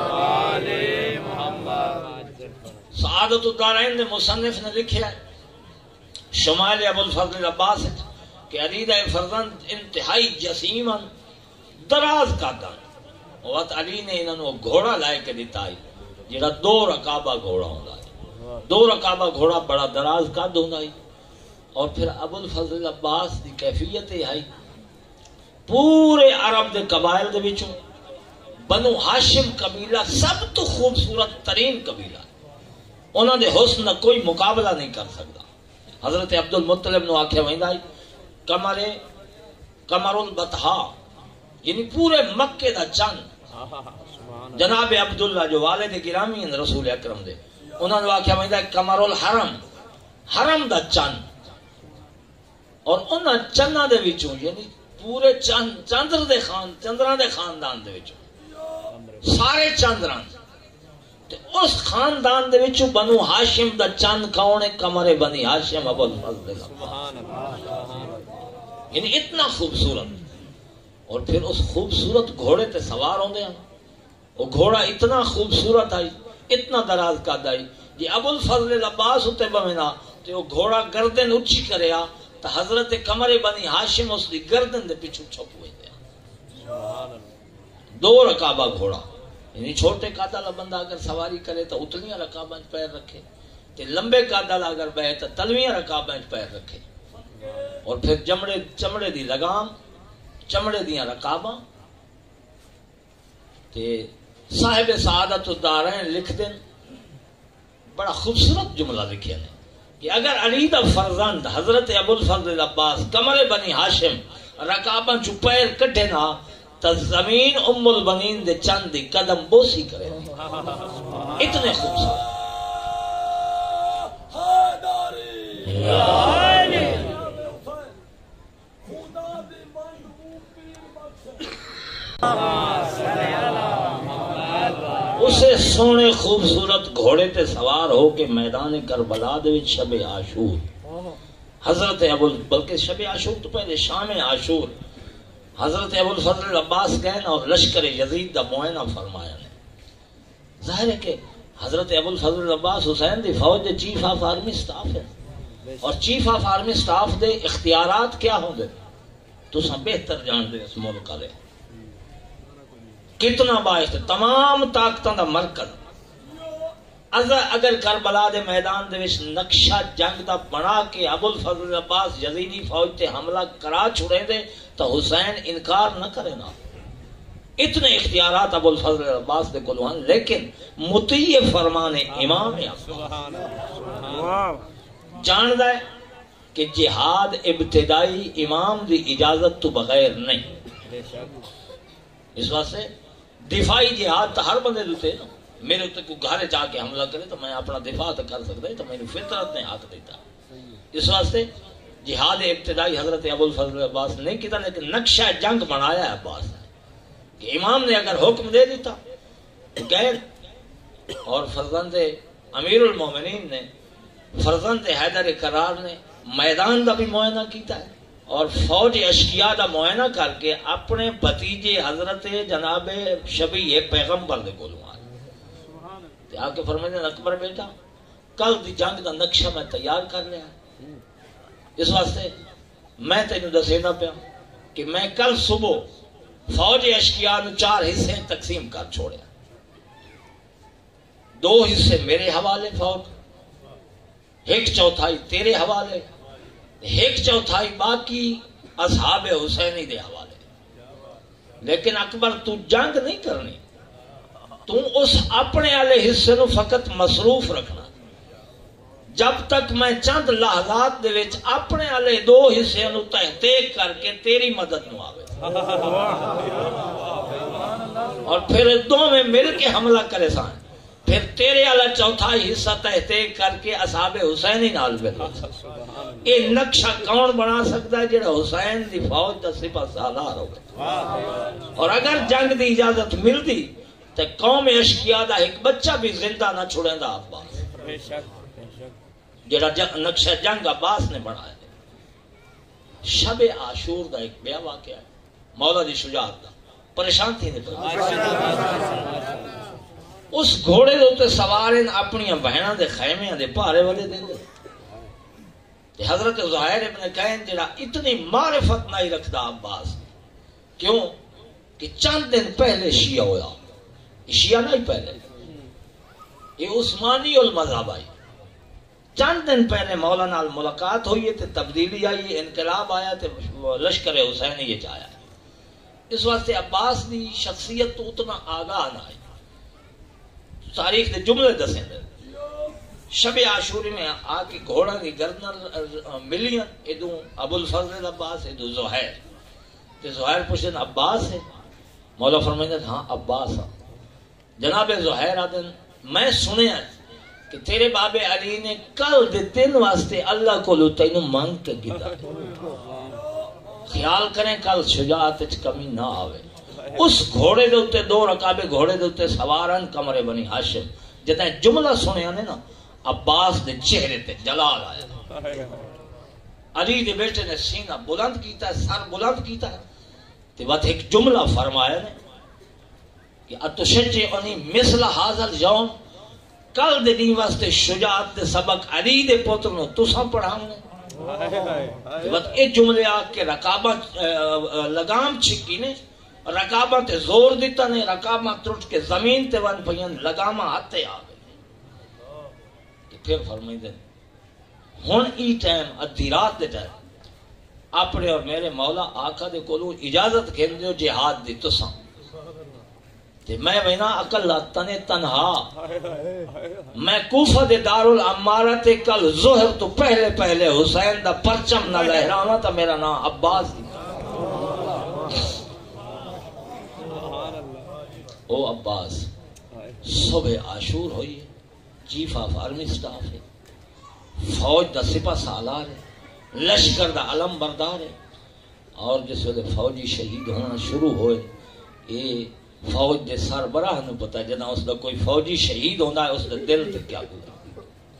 C: وآل محمد.
A: سعادت الدارین نے مصنف نے لکھا ہے شمال ابو الفضل عباس کہ علی دا فرزند انتہائی جسیم دراز قدن وقت علی نے انہوں گھوڑا لائے کے دیتا ہے جڑا 2 رکابہ گھوڑا ہوندا ہے 2 رکابہ گھوڑا بڑا دراز قد ہوندا ہے اور پھر ابو الفضل عباس دی کیفیت ہے پورے عرب دے قبائل دے وچوں بنو ہاشم قبیلہ سب تو خوبصورت ترین قبیلہ انہاں دے حسن دا کوئی مقابلہ نہیں کر سکتا حضرت عبد المطلب نو آکھیا ویندا ہے قمر البطحا یعنی پورے مکے دا چند جناب عبداللہ جو والد گرامی ہیں رسول اکرم دے انہاں نے آکھیا ویندا ہے قمر الحرم حرم دا چند اور انہاں چناں دے وچوں یعنی پورے چندراں دے خاندان دے وچوں سارے چندراں تے اس خاندان دے وچوں بنو ہاشم دا چند کون ہے قمر بنی ہاشم ابو الفضل سبحان اللہ یعنی اتنا خوبصورت اور پھر اس خوبصورت گھوڑے تے سوار ہوندے ہیں وہ گھوڑا اتنا خوبصورت آئی اتنا دراز قد آئی جی ابو الفضل عباس ہوتے بمنا تے وہ گھوڑا گردن اچھی کریا تو حضرت قمر بنی ہاشم اس دی گردن دے پیچھے چھپ ہوئے دیا 2 رکابہ گھوڑا یعنی چھوٹے قدل بندہ اگر سواری کرے تو اتنیاں رکاباں پیر رکھے تے لمبے قدل اگر بہے تو تلویاں رکاباں پیر رکھے اور پھر چمڑے دی لگام چمڑے دیاں رکاباں تے صاحب سعادت الدارین لکھ دیں بڑا خوبصورت جملہ لکھیا نے کہ اگر علی دا فرزند حضرت ابو الفضل عباس قمر بنی ہاشم رکاباں چو پیر کٹے نا تا زمین ام البنین دے چند دی قدم بوسی کرے اتنے خوبصورت اسے سونے خوبصورت گھوڑے تے سوار ہو کے میدان کربلا دے وچ شب عاشور حضرت بلکہ شب عاشور تو پہلے شام عاشور حضرت ابو الفضل عباس کہنا اور لشکر یزید دا معائنہ فرمایا نے ظاہر ہے کہ حضرت ابو الفضل عباس حسین دی فوج دے چیف آف آرمی سٹاف ہے اور چیف آف آرمی سٹاف دے اختیارات کیا ہوں دے تو سا بہتر جان دے اس ملک والے کتنا باعث تمام طاقتوں دا مرکز اگر کربلا دے میدان دے وچ نقشہ جنگ دا بنا کے ابو الفضل عباس یزیدی فوج تے حملہ کرا چھڑے دے تو حسین انکار نہ کرے نا اتنے اختیارات ابو الفضل عباس دے کولوان لیکن مطیع فرمان امام جاندا ہے کہ جہاد ابتدائی امام دی اجازت تو بغیر نہیں اس واسطے دفاعی جہاد تو ہر بندے دیتے نا میرے اتنے کوئی گھر جا کے حملہ کرے تو میں اپنا دفاع تو کر سکتا ہے تو میری فطرت نے حق دیتا اس واسطے جہاد ابتدائی حضرت ابو الفضل عباس نے کیتا لیکن نقشہ جنگ بنایا ہے عباس کہ امام نے اگر حکم دے دیتا غیر اور فرزند امیر المومنین نے فرزند حیدر کرار نے میدان دا بھی معائنہ کیتا ہے اور فوج اشکیا دا معائنہ کر کے اپنے بھتیجے حضرت جناب شبیہ پیغمبر دے کولوں آئے آ کے فرمایا اکبر بیٹا کل دی جنگ دا نقشہ میں تیار کر لیا اس واسطے میں تینوں دسینا پیا کہ میں کل صبح فوج اشکیا نو 4 حصے تقسیم کر چھوڑیا 2 حصے میرے حوالے فوج 1/4 تیرے حوالے 1/4 باقی اصحاب حسینی دے حوالے لیکن اکبر تو جنگ نہیں کرنی تو اس اپنے والے حصے نو فقط مصروف رکھنا جب تک میں چند لحظات دے وچ اپنے والے 2 حصے نو تحقیق کر کے تیری مدد نو آوے اور پھر دونوں میں مل کے حملہ کرے سان پھر تیرے والا 4 حصہ تحقیق کر کے اصحاب حسینی نال مل یہ نقشہ کون بنا سکتا ہے جڑا حسین دی فوج دا سپہ سالار ہوگا اور اگر جنگ دی اجازت ملتی تو قوم اشکیا دا ایک بچہ بھی زندہ نہ چھوڑے دا عباس جڑا نقشہ جنگ عباس نے بنایا شب عاشور دا ایک بیاہ واقعہ ہے مولا دی شجاعت دا پریشان تھی اس گھوڑے دے تے سوار اپنی بہناں دے خیمے دے پارے والے دے حضرت زہیر ابن کین جڑا اتنی معرفت نہیں رکھدا عباس، کیوں کہ چند دن پہلے شیعہ ہویا، شیعہ نہیں پہلے، یہ عثمانی المذہب آئی، چند دن پہلے مولا نال ملاقات ہوئی تے تبدیلی آئی، انقلاب آیا تے لشکر حسین یہ چاہیا، اس واسطے عباس دی شخصیت تو اتنا آگاہ نہ آئی۔ تاریخ دے جملے دسیں دے شب عاشوری میں آ کے گھوڑا کی گردن ملین، ادو ابو الفضل عباس، ادو زہیر، تے زہیر پوچھتے عباس ہے؟ مولا فرمائیں ہاں عباس ہاں۔ جناب زہیر آدن میں سنیا کہ تیرے باب علی نے کل دے دن واسطے اللہ کو لو تینوں مانگ کے گیتا ہے، خیال کریں کل شجاعت وچ کمی نہ آوے۔ اس گھوڑے دے اوتے دو رکابے گھوڑے دے اوتے سوارن کمرے بنی ہاشم، جتنے جملہ سنیا نے نا عباس دے چہرے تے جلال آیا، علی دے بیٹے نے سینہ بلند کیتا ہے، سر بلند کیتا ہے، تے بعد ایک جملہ فرمایا نے کہ اتشجعنی مثل ھذا اليوم، کل دے دین واسطے شجاعت دے سبق علی دے پتر نو تساں پڑھاؤنے۔ بعد اے جملے آ کے رکابہ لگام چھکی نے، رکابہ تے زور دیتا نے، رکابہ ٹوٹ کے زمین تے ون پئین، لگامہ ہاتھے آ گئے۔ پھر فرمائی دے ہن ای ٹائم ادھی رات دے ٹائم اپنے اور میرے مولا آقا دے کولو اجازت گھن دیو جہاد دی تساں، تے میں وینا اکلا تنے تنہا، میں کوفہ دے دارالعمارہ تے کل ظہر تو پہلے پہلے حسین دا پرچم نہ لہرانا تا میرا نام عباس دی۔ او عباس صبح عاشور ہوئی ہے، چیف آف آرمی سٹاف ہے، فوج دا سپہ سالار ہے، لشکر دا علم بردار ہے، اور جس ویلے فوجی شہید ہونا شروع ہوئے یہ فوج دے سربراہ نو پتا جنا اس دا کوئی فوجی شہید ہونا ہے اس دا دل تے کیا گزرا۔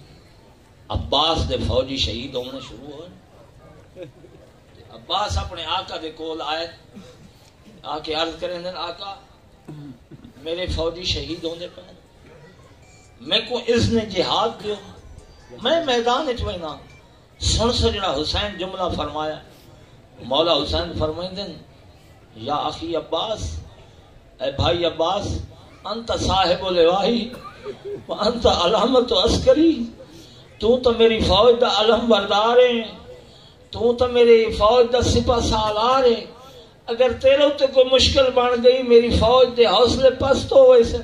A: عباس دے فوجی شہید ہونا شروع ہوئے، عباس اپنے آقا دے کول آئے، آ کے عرض کریں دن آقا میرے فوجی شہید ہونے پہ میں کو اذن جہاد دیو، میں میدان اچوینا سن سجڑا حسین جملہ فرمایا، مولا حسین فرمائیں دن یا اخی عباس، اے بھائی عباس، انت صاحب لوائی وانت علامت عسکری، تو تو میری فوج دا علم بردار ہے، تو تو میری فوج دا سپہ سالار ہے، اگر تیرے تے کوئی مشکل بن گئی میری فوج دے حوصلے پست ہوئے سے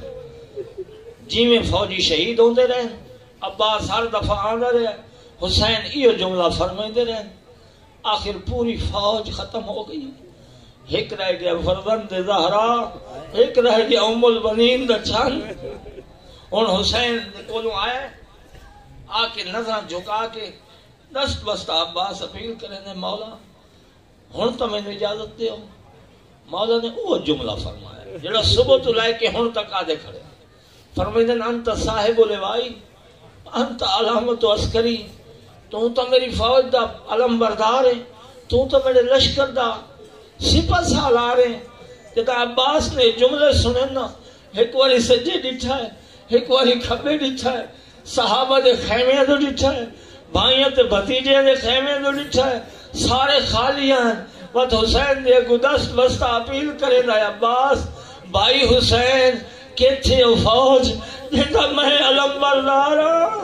A: جی میں فوجی شہید ہوندے رہے۔ عباس ہر دفعہ آندہ رہے، حسین ایو جملہ فرمائندے رہے، آخر پوری فوج ختم ہو گئی، ایک رہ گیا فرزند زہرا، ایک رہ گیا ام البنین دا چاند۔ ان حسین کولوں آئے، آ کے نظر جھکا کے دست بستہ عباس اپیل کریں نے مولا ہن تو میں نے اجازت دے ہو۔ مولا نے وہ جملہ فرمایا جڑا صبح تو لائے کے ہن تک آدھے کھڑے، فرمائدن انت صاحب لوائی انت علامت عسکری، تو میری فوج دا علم بردار ہے، تو میرے لشکر دا سپہ سالار ہے۔ جدا عباس نے جملے سنے نا، ایک واری سجے ڈٹھا ہے، ایک واری کھبے ڈٹھا ہے، صحابہ دے خیمے دو ڈٹھا ہے، بھائیاں تے بھتیجے دے خیمے دو ڈٹھا ہے، سارے خالیاں ہیں۔ وقت حسین دے کو دست بستہ اپیل کرے دا عباس بھائی حسین کتھے او فوج جتا میں علم بردار ہوں۔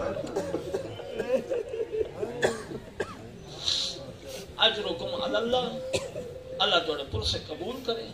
A: اجرکم علی اللہ، اللہ توڑے پر سے قبول کرے۔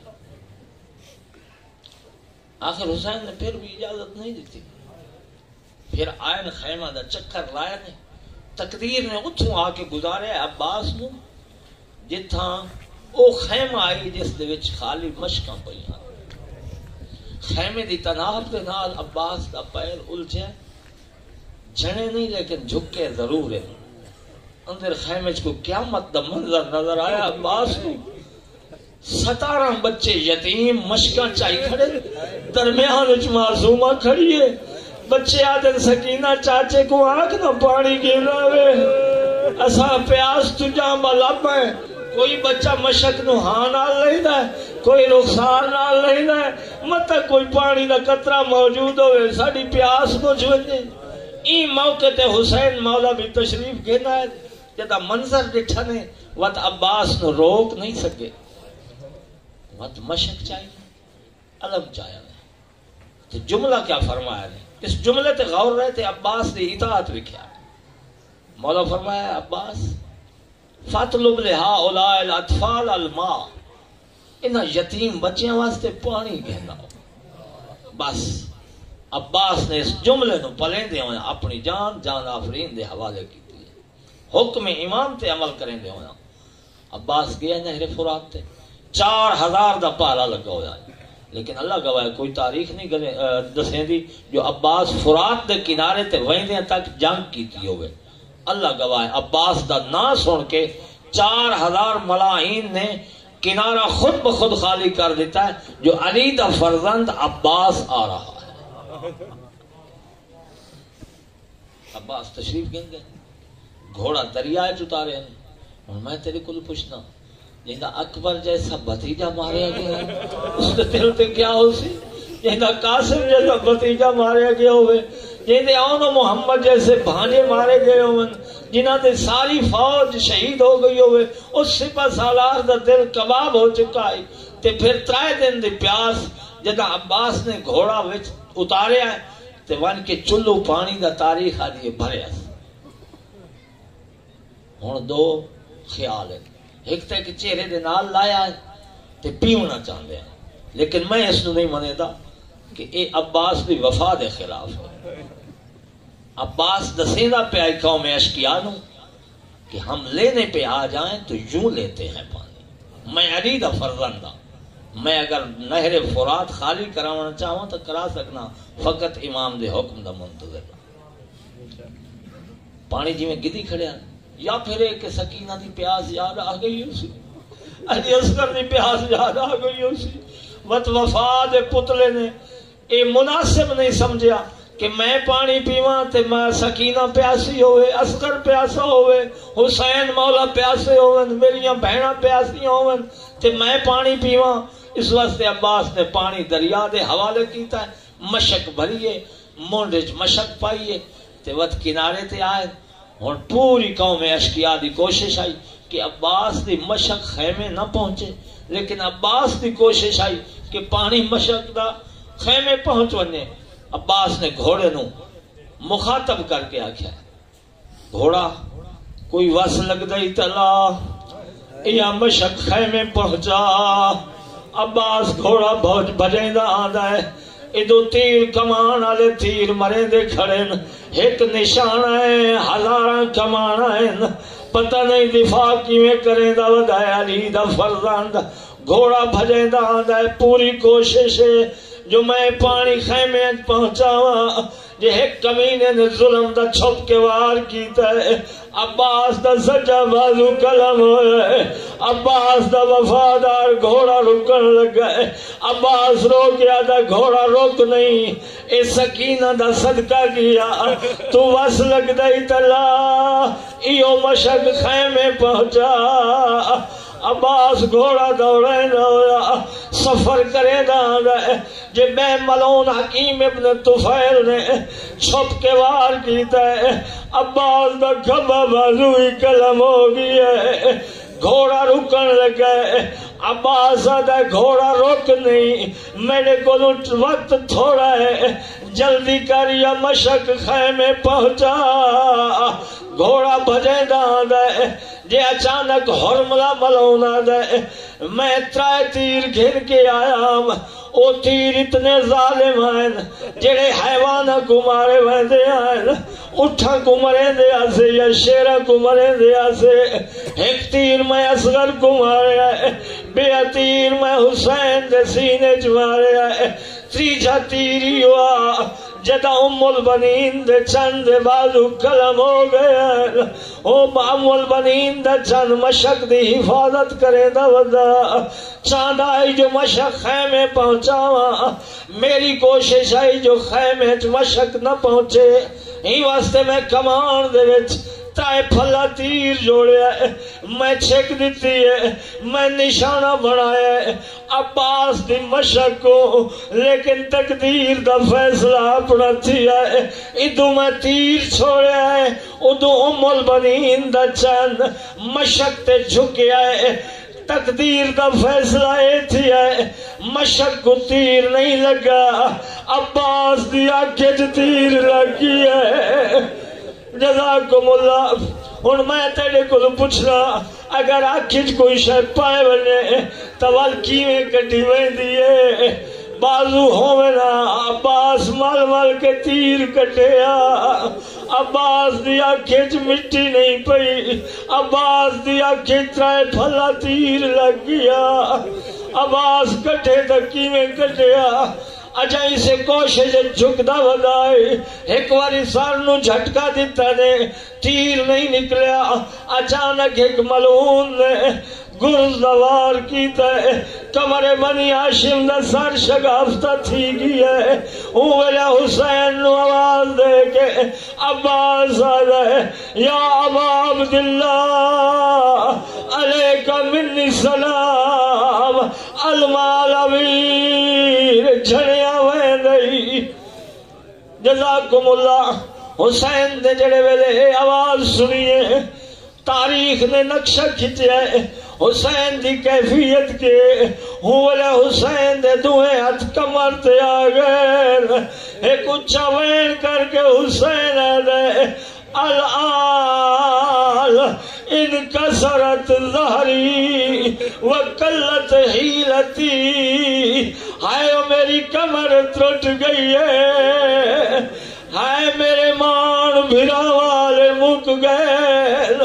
A: آخر حسین نے پھر بھی اجازت نہیں دیتی، پھر آئین خیمہ دا چکر لائے نے، تقدیر نے اتھوں آ کے گزارے عباس نو جتھاں او خیمہ آئی جس دے وچ خالی مشکاں پئیاں، خیمے دی تناب دے نال عباس دا پیر الجھے، جھنے نہیں لیکن جھکے ضرور ہے۔ اندر خیمے کو قیامت دا منظر نظر آیا، عباس کو 17 بچے یتیم مشکاں چائی کھڑے، درمیان وچ معصومہ کھڑی ہے، بچے آدن سکینہ چاچے کو آنکھ نہ پانی گیلا وے، اساں پیاس تجھا ملب ہے، کوئی بچہ مشک نو ہاں نال لیندہ ہے، کوئی رخسار نال لیندہ ہے، مت کوئی پانی دا قطرہ موجود ہوئے، ساڑی پیاس کو جونے۔ این موقع تے حسین مولا بھی تشریف گھنا ہے، جدا منظر ڈٹھا نے وقت عباس نو روک نہیں سکے وقت مشق چاہیے علم چاہیے تو جملہ کیا فرمایا نے اس جملے تے غور رہے تے عباس دی اطاعت وکھیا مولا فرمایا عباس فاطلب لہا اولاء الاطفال الماء انہاں یتیم بچیاں واسطے پانی کہنا بس عباس نے اس جملے نو پلیندے ہوئے اپنی جان آفرین دے حوالے کی حکم امام تے عمل کریں دے ہونا عباس گیا نہر فرات تے 4000 دا پالا لگا ہوا ہے لیکن اللہ گواہ کوئی تاریخ نہیں دسیں دی جو عباس فرات دے کنارے تے ویندے تک جنگ کیتی ہوئے اللہ گواہ عباس دا نا سن کے 4000 ملاحین نے کنارہ خود بخود خالی کر دیتا ہے جو علی دا فرزند عباس آ رہا ہے عباس تشریف گئے گھوڑا دریائے چتارے ہیں اور میں تیرے کو پوچھنا جہاں اکبر جیسا بھتیجا ماریا گیا اس کے دل تے کیا ہو سی جہاں قاسم جیسا بھتیجا ماریا گیا ہوئے جہاں اون محمد جیسے بھانجے مارے گئے ہوئے جنہاں دے ساری فوج شہید ہو گئی ہوئے اس سپہ سالار دا دل کباب ہو چکا ہے تے پھر 3 دن دی پیاس جہاں عباس نے گھوڑا وچ اتاریا ہے تے ون کے چلو پانی دا تاریخ آدھی بھریا ہوں 2 خیال ہے ایک تے کہ چہرے دے نال لایا ہے تے پیونا چاہتے ہیں لیکن میں اس نو نہیں منے دا کہ اے عباس دی وفا دے خلاف ہے عباس دسیندہ پہ آئی قوم اشکیا نو کہ ہم لینے پہ آ جائیں تو یوں لیتے ہیں پانی میں علی دا فرزند ہوں میں اگر نہر فرات خالی کرانا چاہوں تو کرا سکنا فقط امام دے حکم دا منتظر پانی جی میں گدی کھڑیا یا پھر ایک سکینہ دی پیاس یاد آ گئی اسی علی اصغر دی پیاس یاد آ گئی اسی وت وفا دے پتلے نے اے مناسب نہیں سمجھیا کہ میں پانی پیواں تے میں سکینہ پیاسی ہوئے اصغر پیاسا ہوئے حسین مولا پیاسے ہوئے میریاں بہناں پیاسیاں ہوئے تے میں پانی پیواں اس واسطے عباس نے پانی دریا دے حوالے کیتا ہے مشک بھریے مونڈ وچ مشک پائیے تے وت کنارے تے آئے اور پوری قوم اشکیا دی کوشش آئی کہ عباس دی مشک خیمے نہ پہنچے لیکن عباس دی کوشش آئی کہ پانی مشک دا خیمے پہنچ ونے عباس نے گھوڑے نو مخاطب کر کے آکھیا گھوڑا کوئی وس لگ دئی تلا یا مشک خیمے پہنچا عباس گھوڑا بہت بجیندہ آندا ہے ادو تیر کمان والے تیر مرے دے کھڑے ایک نشان ہے 1000 کمان ہے پتہ نہیں دفاع کیویں کرے دا ودایا علی دا فرزند گھوڑا بھجیندا آندا ہے پوری کوشش ہے جو میں پانی خیمے پہنچاواں جے ایک کمینے نے ظلم دا چھپ کے وار کیتا ہے عباس دا سچا بازو قلم ہویا ہے عباس دا وفادار گھوڑا رکن لگا ہے عباس رو گیا دا گھوڑا روک نہیں اے سکینہ دا صدقہ کیا تو وس لگ دئی تلا ایو مشک خیمے پہنچا عباس گھوڑا دوڑے نہ ہویا سفر کرے نہ جے بے ملون حکیم ابن طفیل نے چھپ کے وار کیتا ہے عباس دا کھبا بازوی قلم ہو گیا ہے گھوڑا رکن لگا ہے عباس دا گھوڑا روک نہیں میرے کو وقت تھوڑا ہے جلدی کر یا مشک خیمے پہنچا گھوڑا بھجے دا جے اچانک ہرملا ملونا دے میں 3 تیر گھر کے آیا او تیر اتنے ظالم ہیں جڑے حیوان کو مارے ویندے ہیں اٹھا کو مرے دے آسے یا شیرہ کو مرے دے آسے ایک تیر میں اصغر کو مارے آئے بے تیر میں حسین دے سینے چمارے آئے تیجا تیری ہوا جدا ام البنین دے چند بازو قلم ہو گئے ام البنین دے چند مشک دی حفاظت کرے دا ودا چاند آئی جو مشک خیمے پہنچاوا میری کوشش آئی جو خیمے مشک نہ پہنچے ہی واسطے میں کمان دے وچ تائے پھلا تیر جوڑیا ہے، میں چھک دیتی ہے، میں نشانہ بنایا ہے عباس دی مشق کو، لیکن تقدیر دا فیصلہ اپنا تھیا ہے، ادو میں تیر چھوڑیا ہے، ادو ام البنین دا چند مشق تے جھکیا ہے، تقدیر دا فیصلہ اے تھی ہے، مشق کو تیر نہیں لگا، عباس دی آنکھیں تیر لگی ہے۔ جزاکم اللہ۔ ہن میں تیرے کو پوچھنا، اگر آنکھیں کوئی شے پائے بنے توال کیویں کٹی ویندی ہے؟ بازو ہوئے نا، عباس مل مل کے تیر کٹیا، عباس دی آنکھیں مٹی نہیں پئی، عباس دی آنکھیں ترائے پھلا تیر لگ گیا، عباس کٹے تکی میں کٹیا، اجائی سے کوشش جھکدا ودائے، ایک واری سارنو جھٹکا دیتا نے، تیر نہیں نکلیا، اچانک ایک ملعون نے گرزوار کیتا ہے، کمر بنی ہاشم دا سر شگافتہ تھی گئی ہے، اولا حسین نو آواز دے کے عباس آدھا ہے، یا ابا عبداللہ علیکہ منی سلام، المال امیر جھڑیاں وین دئی۔ جزاکم اللہ۔ حسین دے جڑے ویلے آواز سنیے، تاریخ نے نقشہ کھچیا ہے حسین دی کیفیت کے، ہوئے حسین دے دوئے ہاتھ کمر تے آ گئے، ایک اچھا وین کر کے حسین آدھے، الآن انکسرت ظہری وقلت حیلتی، ہائے میری کمر ٹوٹ گئی ہے، ہائے میرے مان بھرا والے مک گئے۔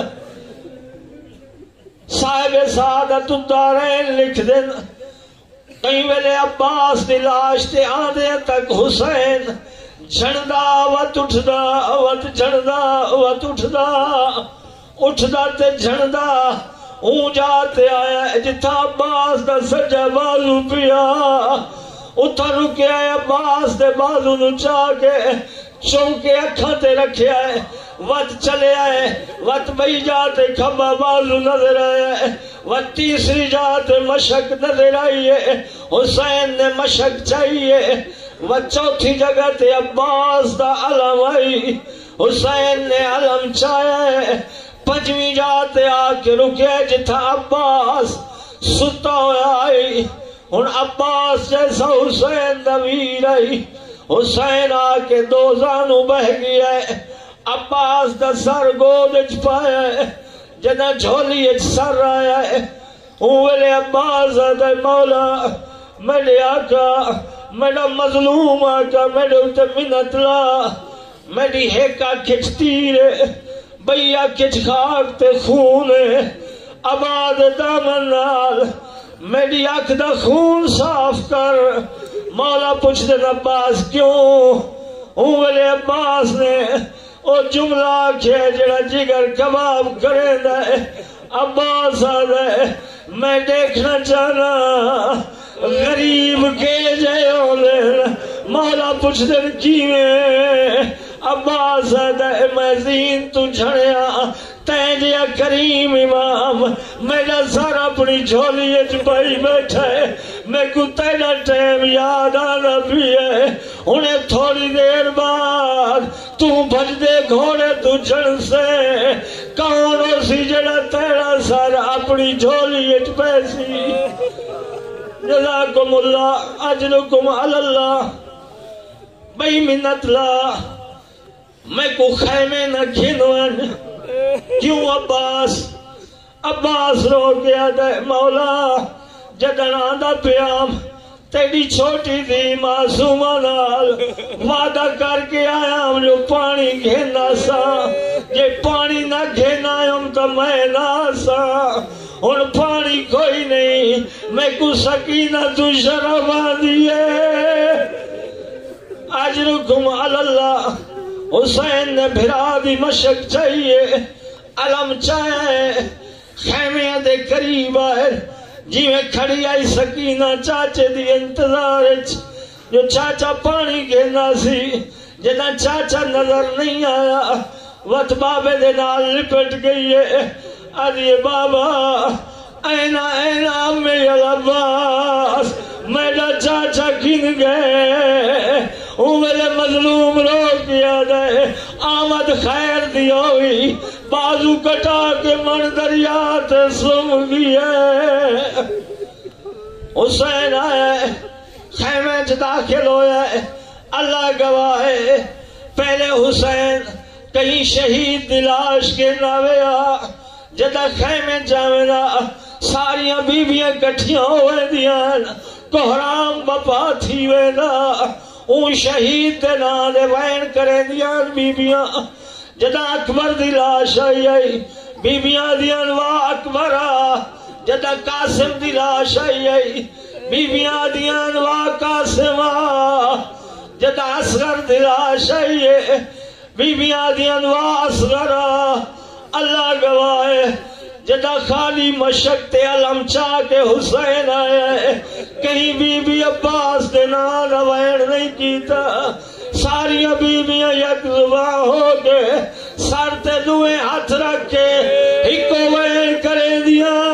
A: صاحب سعادت الدارین لکھ دین، کئی ویلے عباس دی لاش تے آدھے تک حسین جھڑدا وت اٹھدا وت جھڑدا وت اٹھدا اٹھدا تے جھڑدا، اون جاتے آیا جتھا عباس دا سجا بازو پیا، اتھا رکیا ہے عباس دے بازو نو چاہ کے چونکے اکھاں تے رکھیا ہے، وقت چلے آئے، وقت بئی جاتے کھبا بازو نظر آئے، وقت تیسری جاتے مشق نظر آئیے، حسین نے مشق چاہیے، وقت چوتھی جگہ تے عباس دا علم آئی، حسین نے علم چاہے، پنجویں جاتے آ کے رکے جتھا عباس ستا ہویا آئی، ان عباس جیسا حسین دا ویر آئی، حسین آ کے دو زانو بہ گیا ہے، عباس دا سر گود اچ پایا ہے، جنا جھولی اچ سر آیا ہے، اوہلے عباس آدھے مولا میرے آقا، میرا مظلوم آقا، میرے اتے منت لا، میری ہیکا کھچتی رہے، بھئیا کچھ خاک تے خون ہے، آباد دامن نال میری آنکھ دا خون صاف کر۔ مولا پوچھ دے عباس کیوں؟ اولے عباس نے او جملہ کیا جڑا جگر کباب کرے دے، عباس آدھے میں دیکھنا چاہنا غریب کے جائے ہولے۔ مولا پوچھ دے کیویں؟ عباس آدھے میں زین تو جھڑیا تیجیا کریم امام، میرا سر اپنی جھولی اچ پائی بیٹھا ہے، میں کو تیرا ٹائم یاد آنا بھی ہے، انہیں تھوڑی دیر بعد تو بھج دے گھوڑے تو جھڑ سے، کون ہو سی جڑا تیرا سر اپنی جھولی اچ پیسی۔ جزاکم اللہ، اجرکم علی اللہ۔ بھئی منت لا، میں کو خیمے نہ گھنوان، کیوں عباس؟ عباس رو گیا دے مولا جدن آدھا پیام تیری چھوٹی تھی معصومہ نال وعدہ کر کے آیا ہم جو پانی گھینا سا، جے پانی نہ گھینا ہم تو میں نہ سا، ان پانی کوئی نہیں، میں کو سکینہ تو شرما دیئے۔ اجرکم علی اللہ۔ حسین نے بھرا دی مشق چاہیے، علم چاہے، خیمے دے قریب آئے، جی میں کھڑی آئی سکینہ چاچے دی انتظار، جو چاچا پانی گھینا سی، جنا چاچا نظر نہیں آیا، وت بابے دے نال لپٹ گئی ہے آدھی بابا اینا اینا میرا عباس میرا چاچا کن گئے میرے مظلوم رو کیا دے آمد خیر دی ہوئی بازو کٹا کے من دریات سم گیا حسین آئے خیمے چ داخل ہویا ہے اللہ گواہ ہے پہلے حسین کہیں شہید دلاش کے ناویا جدا خیمے جاوینا ساریاں بیبیاں کٹھیاں ہوئے دیاں کوہرام بپا تھی وینا اون شہید دے نالے وین کرے دیاں بیبیاں جدا اکبر دی لاش آئی بیبیاں دیاں واہ اکبرہ جدا قاسم دی لاش آئی بیبیاں دیاں واہ قاسمہ جدا اصغر دی لاش آئی بیبیاں دیاں واہ اصغرہ اللہ گواہ جدا خالی مشق تے علم چاہ کے حسین آیا ہے کہیں بی بی عباس دے نال وین نہیں کیتا ساریاں بیویاں یک زباں ہو کے سر تے دوئے ہاتھ رکھ کے ایک وین کرے دیا